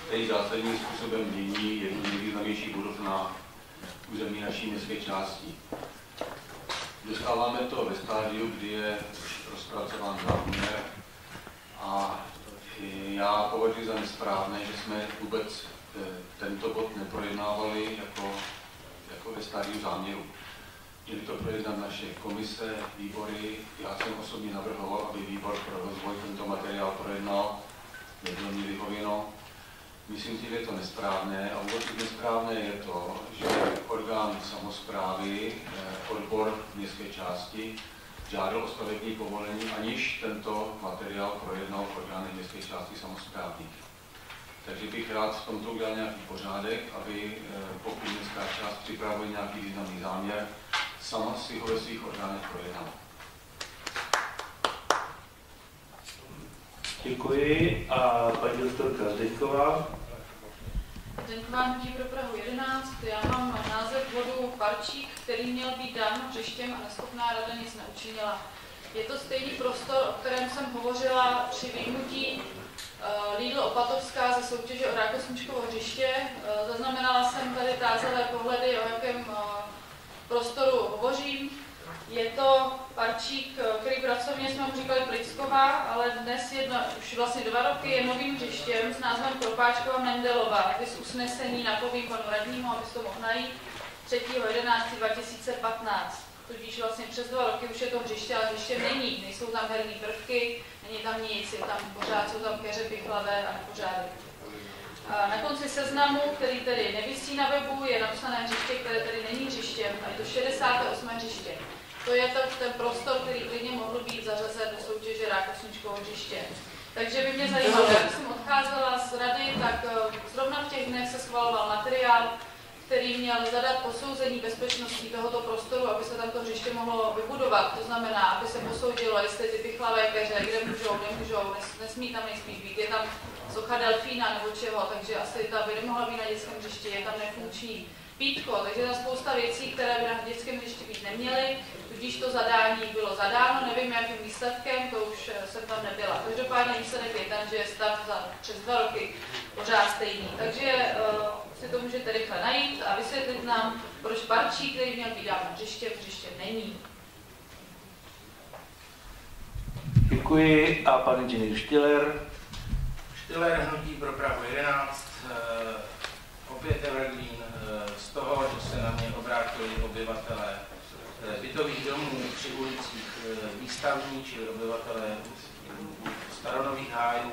který zásadním způsobem mění jednu z nejvýznamnějších budov na území naší městské části. Dostáváme to ve stádiu, kdy je rozpracován záměr a já považuji za nesprávné, že jsme vůbec tento bod neprojednávali jako, jako ve stádiu záměru. Měli to projednat naše komise, výbory. Já jsem osobně navrhoval, aby výbor pro rozvoj tento materiál projednal. Nebylo mi vyhověno. Myslím si, že je to nesprávné a vůbec nesprávné je to, že orgán samosprávy, odbor městské části, žádal o stavební povolení, aniž tento materiál projednal v orgánech městské části samosprávy. Takže bych rád v tomto udělal nějaký pořádek, aby pokud městská část připravuje nějaký významný záměr, sama si ho ve svých orgánech projednala. Děkuji. A paní doktorka Zdeňková. Zdeňková, Hnutí pro Prahu jedenáct. Já mám název bodu Parčík, který měl být dávno hřištěm a neschopná rada nic neučinila. Je to stejný prostor, o kterém jsem hovořila při vyjmutí uh, Lidl Opatovská ze soutěže o Rákosničkovo hřiště. Uh, zaznamenala jsem tady tázavé pohledy, o jakém uh, prostoru hovořím. Je to parčík, který pracovně jsme mu říkali Pricková, ale dnes je no, už vlastně dva roky je novým hřištěm s názvem Kropáčkova Mendelová. Vys usnesení napovím panu radnímu, aby to mohl najít, třetího jedenáctého dva tisíce patnáct. Tudíž vlastně přes dva roky už je to hřiště, ale hřiště není. Nejsou tam herní prvky, není tam nic, je tam pořád, jsou tam keře, pichlavé a nepořádek. A na konci seznamu, který tedy nevisí na webu, je napsané hřiště, které tedy není hřištěm, a je to šedesáté osmé hřiště. To je to, ten prostor, který klidně mohl být zařazen do soutěže Rákosničkovo hřiště. Takže by mě zajímalo, jak jsem odcházela z rady, tak zrovna v těch dnech se schvaloval materiál, který měl zadat posouzení bezpečnosti tohoto prostoru, aby se tam to hřiště mohlo vybudovat. To znamená, aby se posoudilo, jestli ty pichlavé keře, kde můžou, nemůžou, nesmí tam nejspíš být, je tam socha delfína nebo čeho, takže asi ta by nemohla být na dětském hřišti, je tam nefunkční pítko, takže ta spousta věcí, které by na dětském hřišti být neměly, tudíž to zadání bylo zadáno, nevím jakým výsledkem, to už jsem tam nebyla. Každopádně výsledek je ten, že je stav za přes dva roky pořád stejný. Takže uh, si to můžete rychle najít a vysvětlit nám, proč parčík, který měl být dávno hřiště, hřiště není. Děkuji. A pan inženýr Štiller. Štiller, Hnutí pro Prahu jedenáct. Uh, opět Evergreen. Z toho, že se na mě obrátili obyvatelé bytových domů při ulicích Výstavní, čili obyvatelé Staronových hájů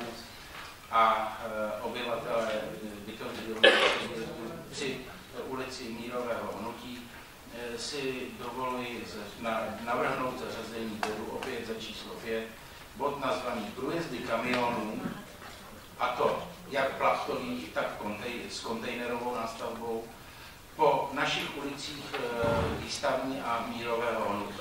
a obyvatelé bytových domů při ulici Mírového Hnutí, si dovoluji navrhnout zařazení bodu opět za číslo pět, bod nazvaný Průjezdy kamionů, a to jak plachtových, tak s kontejnerovou nástavbou, po našich ulicích Výstavní a Mírového Hnutí.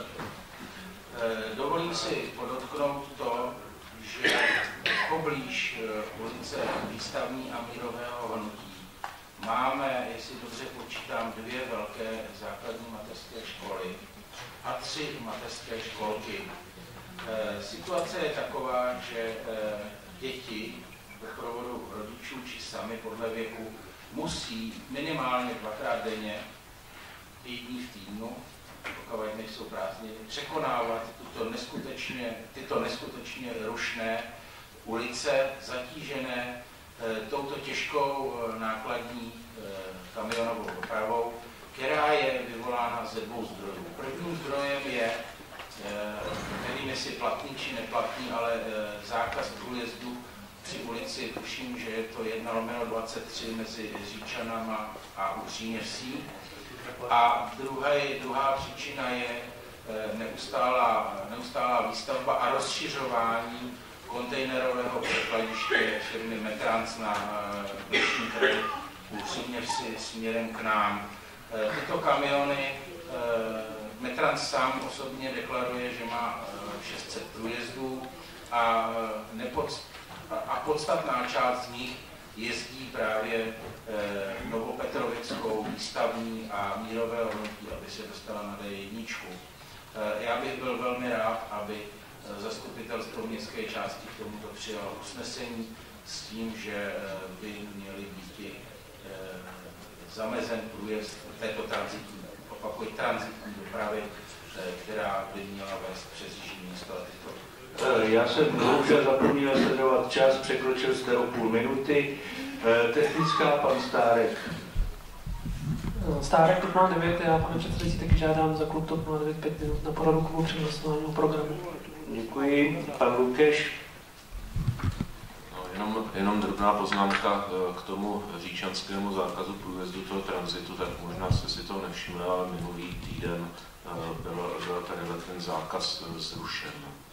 Dovolím si podotknout to, že poblíž ulice Výstavní a Mírového Hnutí máme, jestli dobře počítám, dvě velké základní mateřské školy a tři mateřské školky. Situace je taková, že děti v doprovodu rodičů či sami podle věku musí minimálně dvakrát denně, týdní v týdnu, pokud nejsou prázdniny, překonávat tuto neskutečně, tyto neskutečně rušné ulice, zatížené e, touto těžkou e, nákladní e, kamionovou dopravou, která je vyvolána ze dvou zdrojů. Prvním zdrojem je, e, nevím jestli platný či neplatný, ale e, zákaz průjezdu při ulici, tuším, že je to jedna lomeno dvacet tři mezi Říčanama a Příměří. A druhá, druhá příčina je neustálá, neustálá výstavba a rozšiřování kontejnerového překladiště firmy Metrans na dnešní kraj u Příměří směrem k nám. Tyto kamiony Metrans sám osobně deklaruje, že má šest set průjezdů a nepod a podstatná část z nich jezdí právě e, Novopetrovickou, Výstavní a Mírového Hnutí, aby se dostala na D jedna. E, já bych byl velmi rád, aby zastupitelstvo městské části k tomuto přijalo usnesení, s tím, že by měly být zamezen průjezd této tranzitní, opakuji, tranzitní dopravy, která by měla vést přes jižní město a tyto. Já jsem bohužel zapomněl sledovat čas, překročil jste o půl minuty. Technická, pan Stárek. Stárek TOP nula devět, já pane předsedající taky žádám za klub TOP nula devět pět minut na poradu klubu před hlasováním o programu. Děkuji. Pan Lukeš. No, jenom, jenom drobná poznámka k tomu říčanskému zákazu průjezdu toho tranzitu, tak možná jste si to nevšimli, ale minulý týden byl, byl tady ten zákaz zrušen.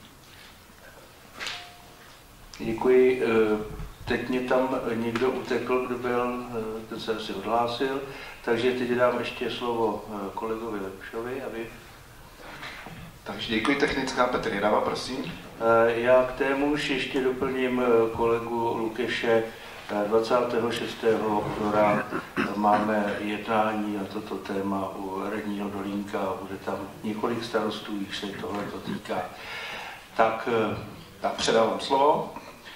Děkuji. Teď mě tam někdo utekl, kdo byl, ten se si odhlásil, takže teď dám ještě slovo kolegovi Lepšovi, aby... Takže děkuji. Technická, Petr Jirava, prosím. Já k témuž ještě doplním kolegu Lukeše. dvacátého šestého února máme jednání na toto téma u radního Dolínka, bude tam několik starostů, jich se tohle to týká. Tak, tak předávám slovo.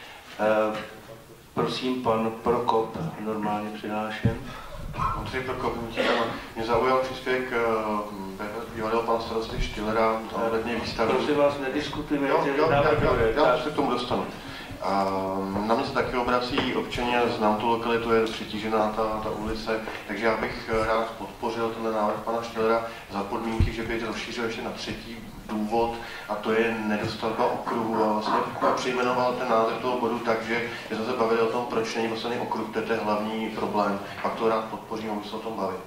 Prosím, pan Prokop, normálně přihlášen. Ondřej Prokop, mě zaujal příspěvek bývalého pana starosty Štylera ohledně výstavy. Prosím vás, nediskutujeme, jo, jo, návrh já, je. já, já se k tomu dostanu. A na mě se taky obrací občané, znám tu lokalitu, je přetížená ta, ta ulice, takže já bych rád podpořil ten návrh pana Štylera za podmínky, že by to rozšířil ještě na třetí důvod, a to je nedostavba okruhu. A vlastně přejmenoval ten název toho bodu tak, že jsme se bavili o tom, proč není vlastně okruh, to je ten hlavní problém. Pak to rád podpořím, aby se o tom bavit.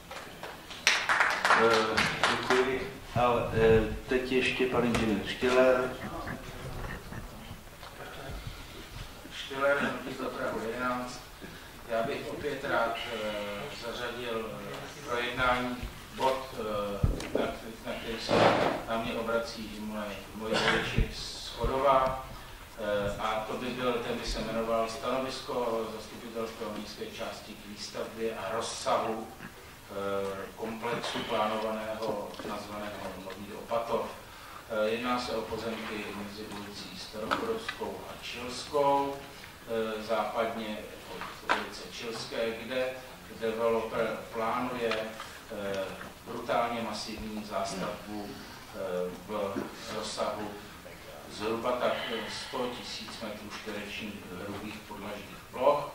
Uh, děkuji. A uh, teď ještě pan inženýr Štyler. Štyler, místo Prahu jedenáct. Já bych opět rád uh, zařadil uh, projednání bod, uh, na, na který se na mě obrací moje, moje voliči z Chodova. Uh, a to by byl, ten by se jmenoval stanovisko zastupitelstva městské části k výstavbě a rozsahu uh, komplexu plánovaného, nazvaného Nový Opatov. Uh, jedná se o pozemky mezi ulicí Starochorovskou a Čilskou, západně od ulice Čilské, kde developer plánuje brutálně masivní zástavbu v rozsahu zhruba tak sto tisíc metrů čtverečních hrubých podlažních ploch.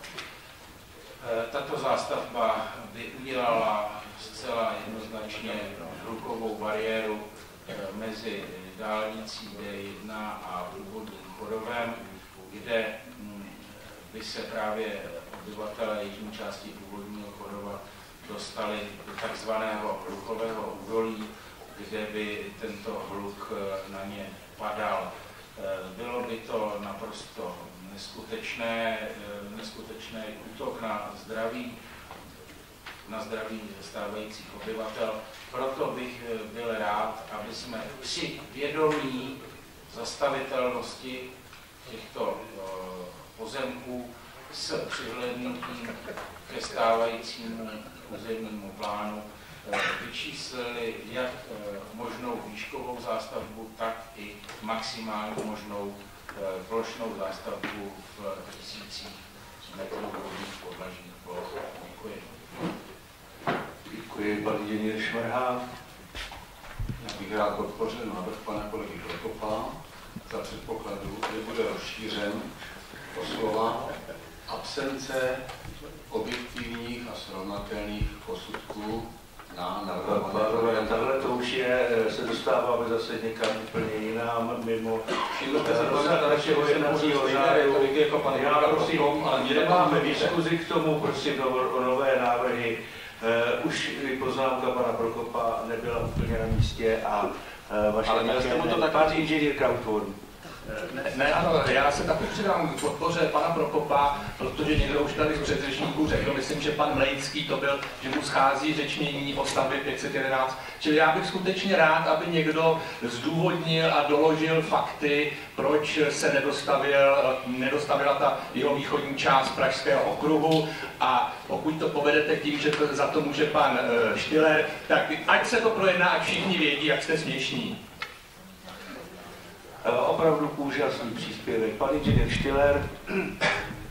Tato zástavba by udělala zcela jednoznačně hlukovou bariéru mezi dálnicí D jedna a původním Chodovem, kde by se právě obyvatelé jižní části původního Chodova dostali do takzvaného hlukového údolí, kde by tento hluk na ně padal. Bylo by to naprosto neskutečné, neskutečný útok na zdraví, na zdraví stávajících obyvatel. Proto bych byl rád, aby jsme při vědomí zastavitelnosti těchto pozemků s přihlédnutím ke stávajícímu územnímu plánu vyčíslili jak možnou výškovou zástavbu, tak i maximálně možnou plošnou zástavbu v tisících metrů hrubých podlažních ploch. Děkuji. Děkuji, pan inženýr Šmrhá. Já bych rád podpořil návrh pana kolegy Prokopa za předpokladu, že bude rozšířen o slova absence objektivních a srovnatelných posudků na navrhované. Tahle to už je, se dostáváme zase někam úplně jinam, mimo našeho jednacího řádu. Já prosím, nemáme diskuzi k tomu, prosím o nové návrhy. Uh, už poznámka pana Prokopa nebyla úplně na místě a uh, vaše ale měl jste mu to tak... Pan inženýr Krauthorn. Ne, ne, ano, já se taky přidám k podpoře pana Prokopa, protože někdo už tady z předřečníků řekl, myslím, že pan Mlejnský to byl, že mu schází řečnění o stavbě pět set jedenáct. Čili já bych skutečně rád, aby někdo zdůvodnil a doložil fakty, proč se nedostavil, nedostavila ta jihovýchodní část Pražského okruhu, a pokud to povedete tím, že to, za to může pan Štyler, tak ať se to projedná, ať všichni vědí, jak jste směšní. Opravdu úžasný příspěvek. Pan inženýr Štyler.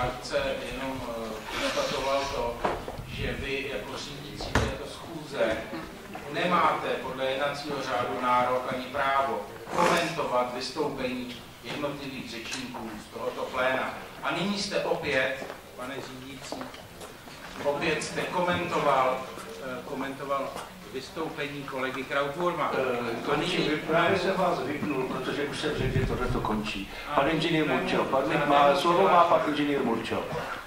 krátce jenom konstatoval to, že vy jako řídící této schůze nemáte podle jednacího řádu nárok ani právo komentovat vystoupení jednotlivých řečníků z tohoto pléna. A nyní jste opět, pane řídící, opět jste komentoval, komentoval vystoupení kolegy Krautwurma. Uh, nyní... Právě jsem vás vypnul, protože už jsem řekl, že tohle to končí. Pan inženýr Murčo, pan má, slovo má pan inženýr Murčo.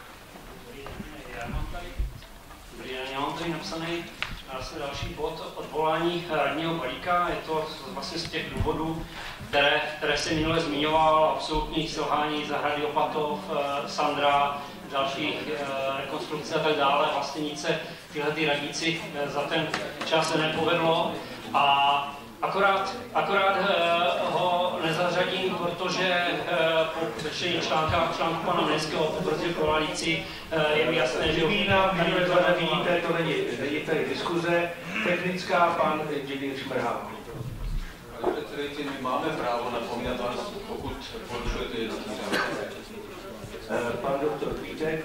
Dobrý den, já mám tady napsaný vlastně další bod odvolání radního Balíka. Je to vlastně z těch důvodů, které, které jsem minule zmiňoval, absolutní selhání Zahrady Opatov, Sandra, dalších rekonstrukce a tak dále. Vlastně nic se tyhle ty radníci za ten čas se nepovedlo a akorát, akorát ho nezařadím, protože po přečtení článka, článku pana Mlinského o potvrdě koalici je mi jasné, že... Vybínám, vidíte, to není, není tady diskuze, technická, pan inženýr Šmerhák. Pane předsedající, my máme právo napomínat vás, pokud porušujete jednací řád. Pan doktor Vítek.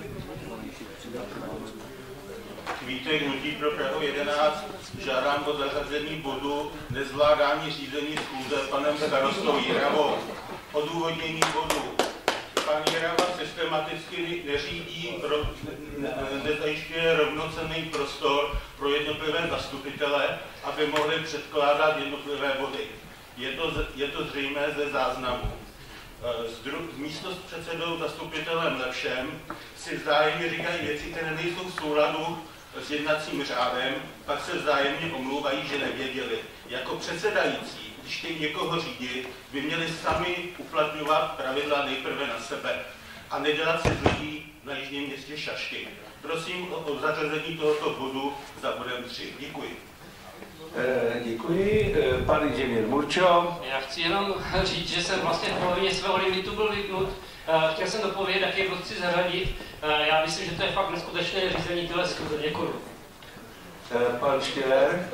Vítek, Hnutí pro Prahu jedenáct, žádám o zařazení bodu nezvládání řízení schůze panem starostou Jiravou. Odůvodnění bodu. Pan Jirava systematicky neřídí, nezajišťuje rovnocenný prostor pro jednotlivé zastupitele, aby mohli předkládat jednotlivé body. Je to, je to zřejmé ze záznamu. S místopředsedou zastupitelem Levšem si vzájemně říkají věci, které nejsou v souladu s jednacím řádem, pak se vzájemně omlouvají, že nevěděli. Jako předsedající, když chtějí někoho řídit, by měli sami uplatňovat pravidla nejprve na sebe a nedělat si z lidí na jižním městě šašky. Prosím o, o zařazení tohoto bodu za bodem tři. Děkuji. E, děkuji. E, pan inženýr Murčo. Já chci jenom říct, že jsem vlastně v polovině svého limitu byl vypnut. Chtěl jsem dopovědět, jak je chci zařadit. Já myslím, že to je fakt neskutečné řízení tyhle schůze. Děkuji. E, pan Štiller.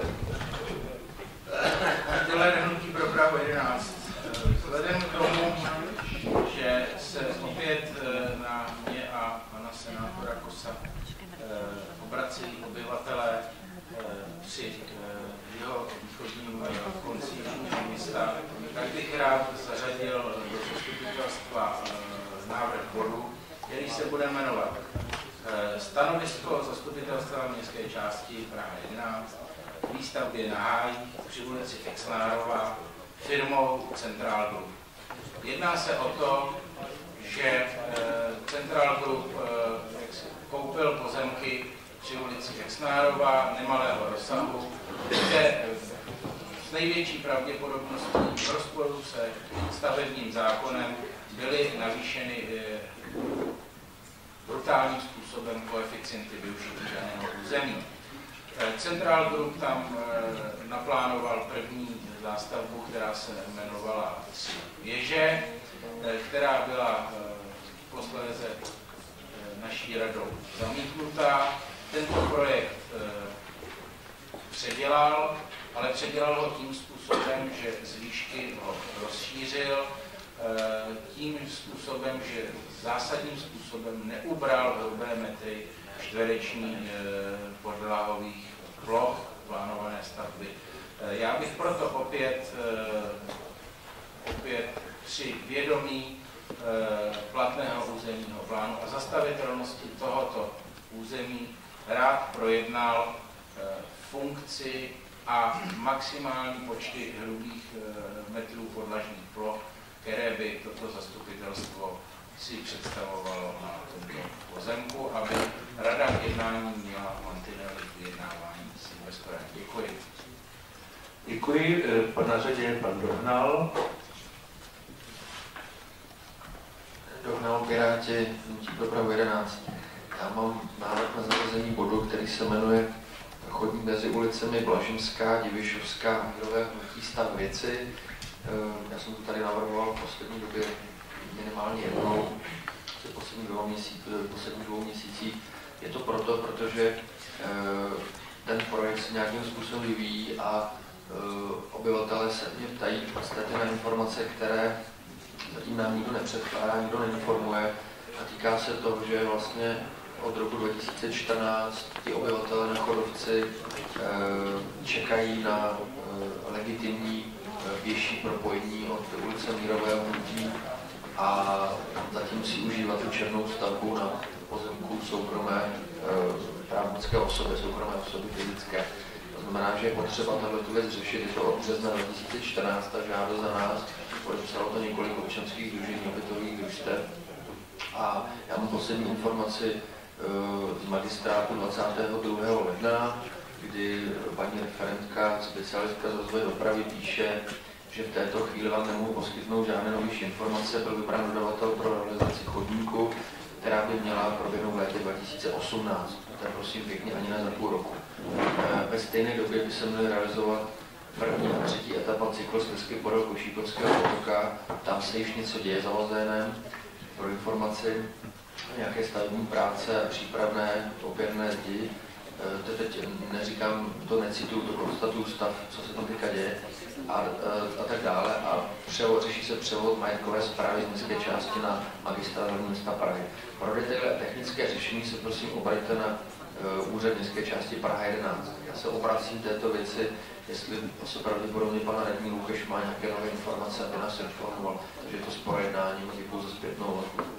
Štiller, Hnutí pro Prahu jedenáct. Vzhledem k tomu, že se opět na mě a pana senátora Kosa obrací obyvatelé při jeho východním konci města, tak bych rád zařadil do zastupitelstva návrh bodu, který se bude jmenovat Stanovisko zastupitelstva městské části Praha jedenáct k výstavbě na Háji při ulici Exlárova firmou Central Group. Jedná se o to, že Central Group koupil pozemky při ulici Exnárova nemalého rozsahu, kde s největší pravděpodobností v rozporu se stavebním zákonem byly navýšeny brutálním způsobem koeficienty využití daného území. Central Group tam naplánoval první zástavbu, která se jmenovala Tři věže, která byla posléze naší radou zamítnutá. Tento projekt předělal, ale předělal ho tím způsobem, že z výšky ho rozšířil, tím způsobem, že zásadním způsobem neubral hrubé metry čtvereční podlahových ploch plánované stavby. Já bych proto opět, opět při vědomí platného územního plánu a zastavitelnosti tohoto území rád projednal funkci a maximální počty hrubých metrů podlažních ploch, které by toto zastupitelstvo si představovalo na tomto pozemku, aby rada k jednání měla mantinely k vyjednávání s investorem. Děkuji. Děkuji. Na řadě je pan Dohnal. Dohnal, Piráti, Hnutí pro Prahu jedenáct. Já mám návrh na zařazení bodu, který se jmenuje Chodník mezi ulicemi Blažimská, Divišovská a Mírové hnutí stav věci. Já jsem to tady navrhoval v poslední době minimálně jednou, v posledních dvou měsících. Poslední dvou měsících. Je to proto, protože ten projekt se nějakým způsobem vyvíjí a obyvatelé se mě ptají v podstatě na informace, které zatím nám nikdo nepředkládá, nikdo neinformuje. a týká se toho, že vlastně od roku dva tisíce čtrnáct ti obyvatelé na Chodovci čekají na legitimní pěší propojení od ulice Mírového hnutí a zatím si užívat tu černou stavbu na pozemku soukromé právnické osoby, soukromé osoby fyzické. To znamená, že je potřeba tato věc řešit. Je to od března dva tisíce čtrnáct a žádost za nás. Podepsalo to několik občanských sdružení, bytových družstev. A já mám poslední informaci z magistrátu dvacátého druhého ledna, kdy paní referentka, specialistka z rozvoje dopravy píše, že v této chvíli vám nemohu poskytnout žádné novější informace, byl vybrán dodavatel pro realizaci chodníku, která by měla proběhnout v létě dva tisíce osmnáct. To je prosím pěkně ani ne za půl roku. Ve stejné době by se měly realizovat první a třetí etapa cyklostezky podél Košíkovského potoka. Tam se již něco děje za bazénem. Pro informaci, nějaké stavební práce, přípravné opěrné zdi. To teď neříkám, to necituju, to konstatuju stav, co se tam teďka děje a, a, a tak dále. A převod, řeší se převod majetkové správy z městské části na magistrát města Prahy. Pro detaily a technické řešení se prosím obraťte na uh, úřad městské části Praha jedenáct. Já se obracím této věci, jestli se pravděpodobně pana radní Lukeš má nějaké nové informace, aby nás informoval. Takže je to s projednáním, děkuji za zpětnou vazbu.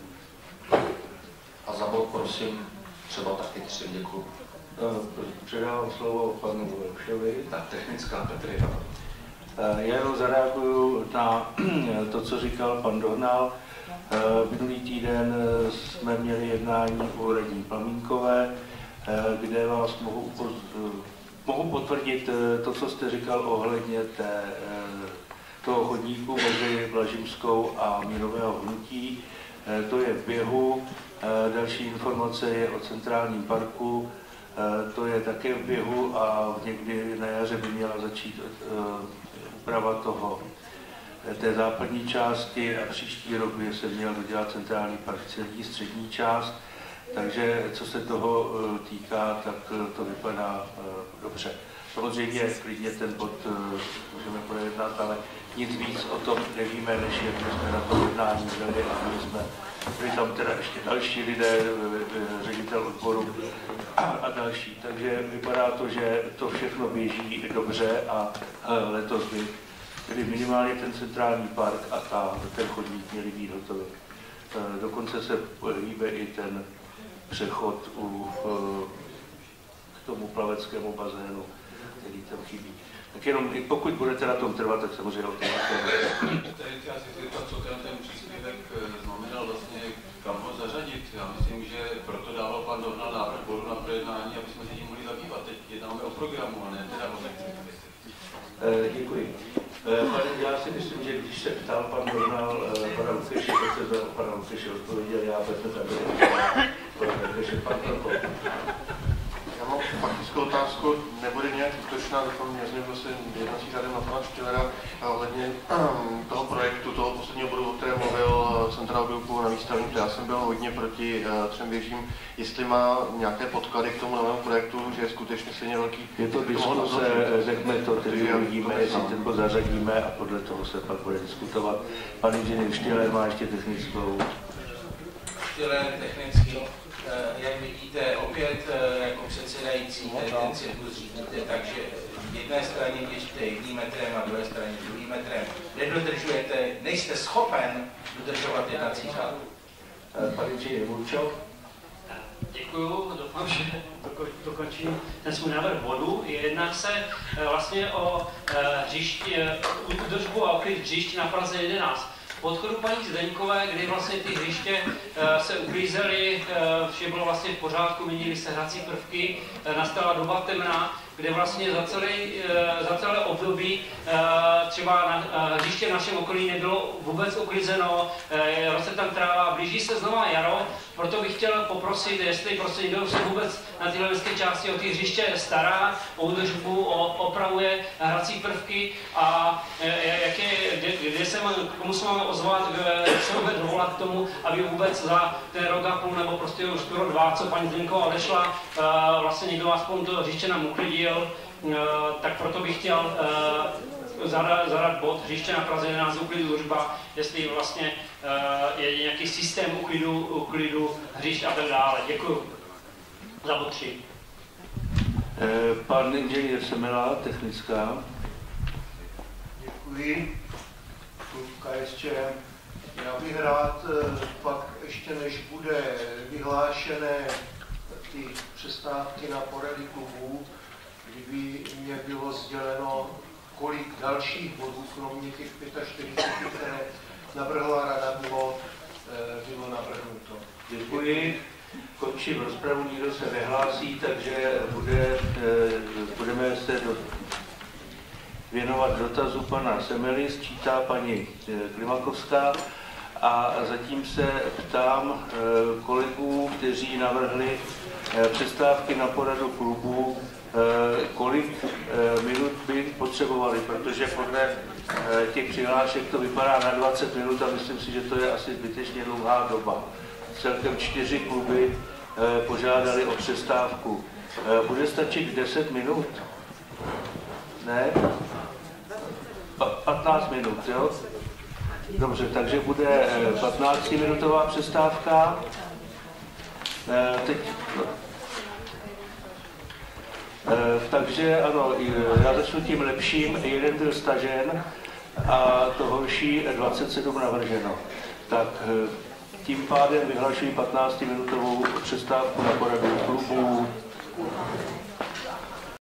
A za bod prosím třeba taky tři, děkuji. Předávám slovo panu Lepšovi. Ta technická Petriva. Já jenom zareaguju na to, co říkal pan Dohnal. Minulý týden jsme měli jednání u radní Plamínkové, kde vás mohu, mohu potvrdit to, co jste říkal ohledně té, toho chodníku mezi Blažimskou a Mírového hnutí. To je v běhu. Další informace je o centrálním parku. To je také v běhu a někdy na jaře by měla začít úprava toho, té západní části a příští rok by se měl dodělat centrální park celý, střední část. Takže co se toho týká, tak to vypadá dobře. Samozřejmě klidně ten bod můžeme projednat, ale nic víc o tom nevíme, než jak jsme na to jednání byli a my jsme byli tam teda ještě další lidé, ředitel odboru a, a další. Takže vypadá to, že to všechno běží dobře a letos by tedy minimálně ten centrální park a ta, ten chodník měly být hotový. Dokonce se hýbe i ten přechod u, k tomu plaveckému bazénu, který tam chybí. Tak jenom, pokud budete na tom trvat, tak samozřejmě o tom Tady chtěl si zeptat, co ten, ten příspěvek znamenal vlastně, kam ho zařadit. Já myslím, že proto dával pan Dohnal návrh bodu na projednání, aby jsme se tím mohli zabývat. Teď jednáme o programu, a ne teda o technice. Děkuji. Já si myslím, že když se ptal pan Dohnal pana Lukeše, tak se za pana Lukeše odpověděl, já vezmu tady takže pan Prokop. Já mám faktickou otázku, nebude nějak útočná, doufám, mě zněl se jednací řádem na pana Štilera ohledně toho projektu, toho posledního bodu, o kterém mluvil Centra odbyvku na výstavní. Já jsem byl hodně proti třem věžím, jestli má nějaké podklady k tomu novému projektu, že je skutečně stejně velký. Je to diskuse, řekne to, tedy uvidíme, jestli ten bod zařadíme a podle toho se pak bude diskutovat. Pan inženýr Štiler má ještě technickou. Štiler technický. Jak vidíte, opět jako předsedající tady ten cirkus řídíte, takže v jedné straně běžíte jedním metrem a v druhé straně druhým metrem. Nedodržujete, nejste schopen dodržovat jednací řád. Pane inženýr Vůčov. Děkuju, doufám, že dokončím ten svůj návrh bodu. Jedná se vlastně o hřišti, údržbu a oklid hřišť na Praze jedenáct. V podchodu paní Zdeňkové, kdy vlastně ty hřiště uh, se uklízely, uh, vše bylo vlastně v pořádku, měnily se hrací prvky, uh, nastala doba temná, kde vlastně za, celý, uh, za celé období uh, třeba na uh, hřiště v našem okolí nebylo vůbec uklízeno, uh, roste tam tráva, blíží se znova jaro, proto bych chtěl poprosit, jestli prostě někdo se vůbec na téhle městské části o ty hřiště stará, o údržbu, o, opravuje hrací prvky a uh, jak je, kde, kde se má, komu se máme ozvat, kde se vůbec dovolat k tomu, aby vůbec za ten rok a půl nebo prostě už skoro dva, co paní Zdenková odešla, uh, vlastně někdo aspoň to hřiště nám uklidil, uh, tak proto bych chtěl uh, zadat, zadat bod hřiště na Praze jedenáct uklidu družba, jestli vlastně uh, je nějaký systém uklidu, uklidu hřišť a tak dále. Děkuji za bod tři. Pan inženýr Semela, technická. Děkuji. K S Č M. Já bych rád pak ještě než bude vyhlášené ty přestávky na porady klubů, kdyby mě bylo sděleno, kolik dalších bodů, kromě těch čtyřicet pět, které navrhla rada, bylo, bylo navrhnuto. Děkuji. Končím rozpravu, nikdo se nehlásí, takže bude, budeme se do, věnovat dotazu pana Semely, sčítá paní Klimakovská a zatím se ptám kolegů, kteří navrhli přestávky na poradu klubu, kolik minut by potřebovali, protože podle těch přihlášek to vypadá na dvacet minut a myslím si, že to je asi zbytečně dlouhá doba. Celkem čtyři kluby požádali o přestávku. Bude stačit deset minut? Ne? patnáct minut, jo? Dobře, takže bude patnáctiminutová přestávka. Teď... Takže ano, já začnu tím lepším, jeden byl stažen a to horší dvacet sedm navrženo. Tak tím pádem vyhlašuji patnáctiminutovou přestávku na poradu klubu.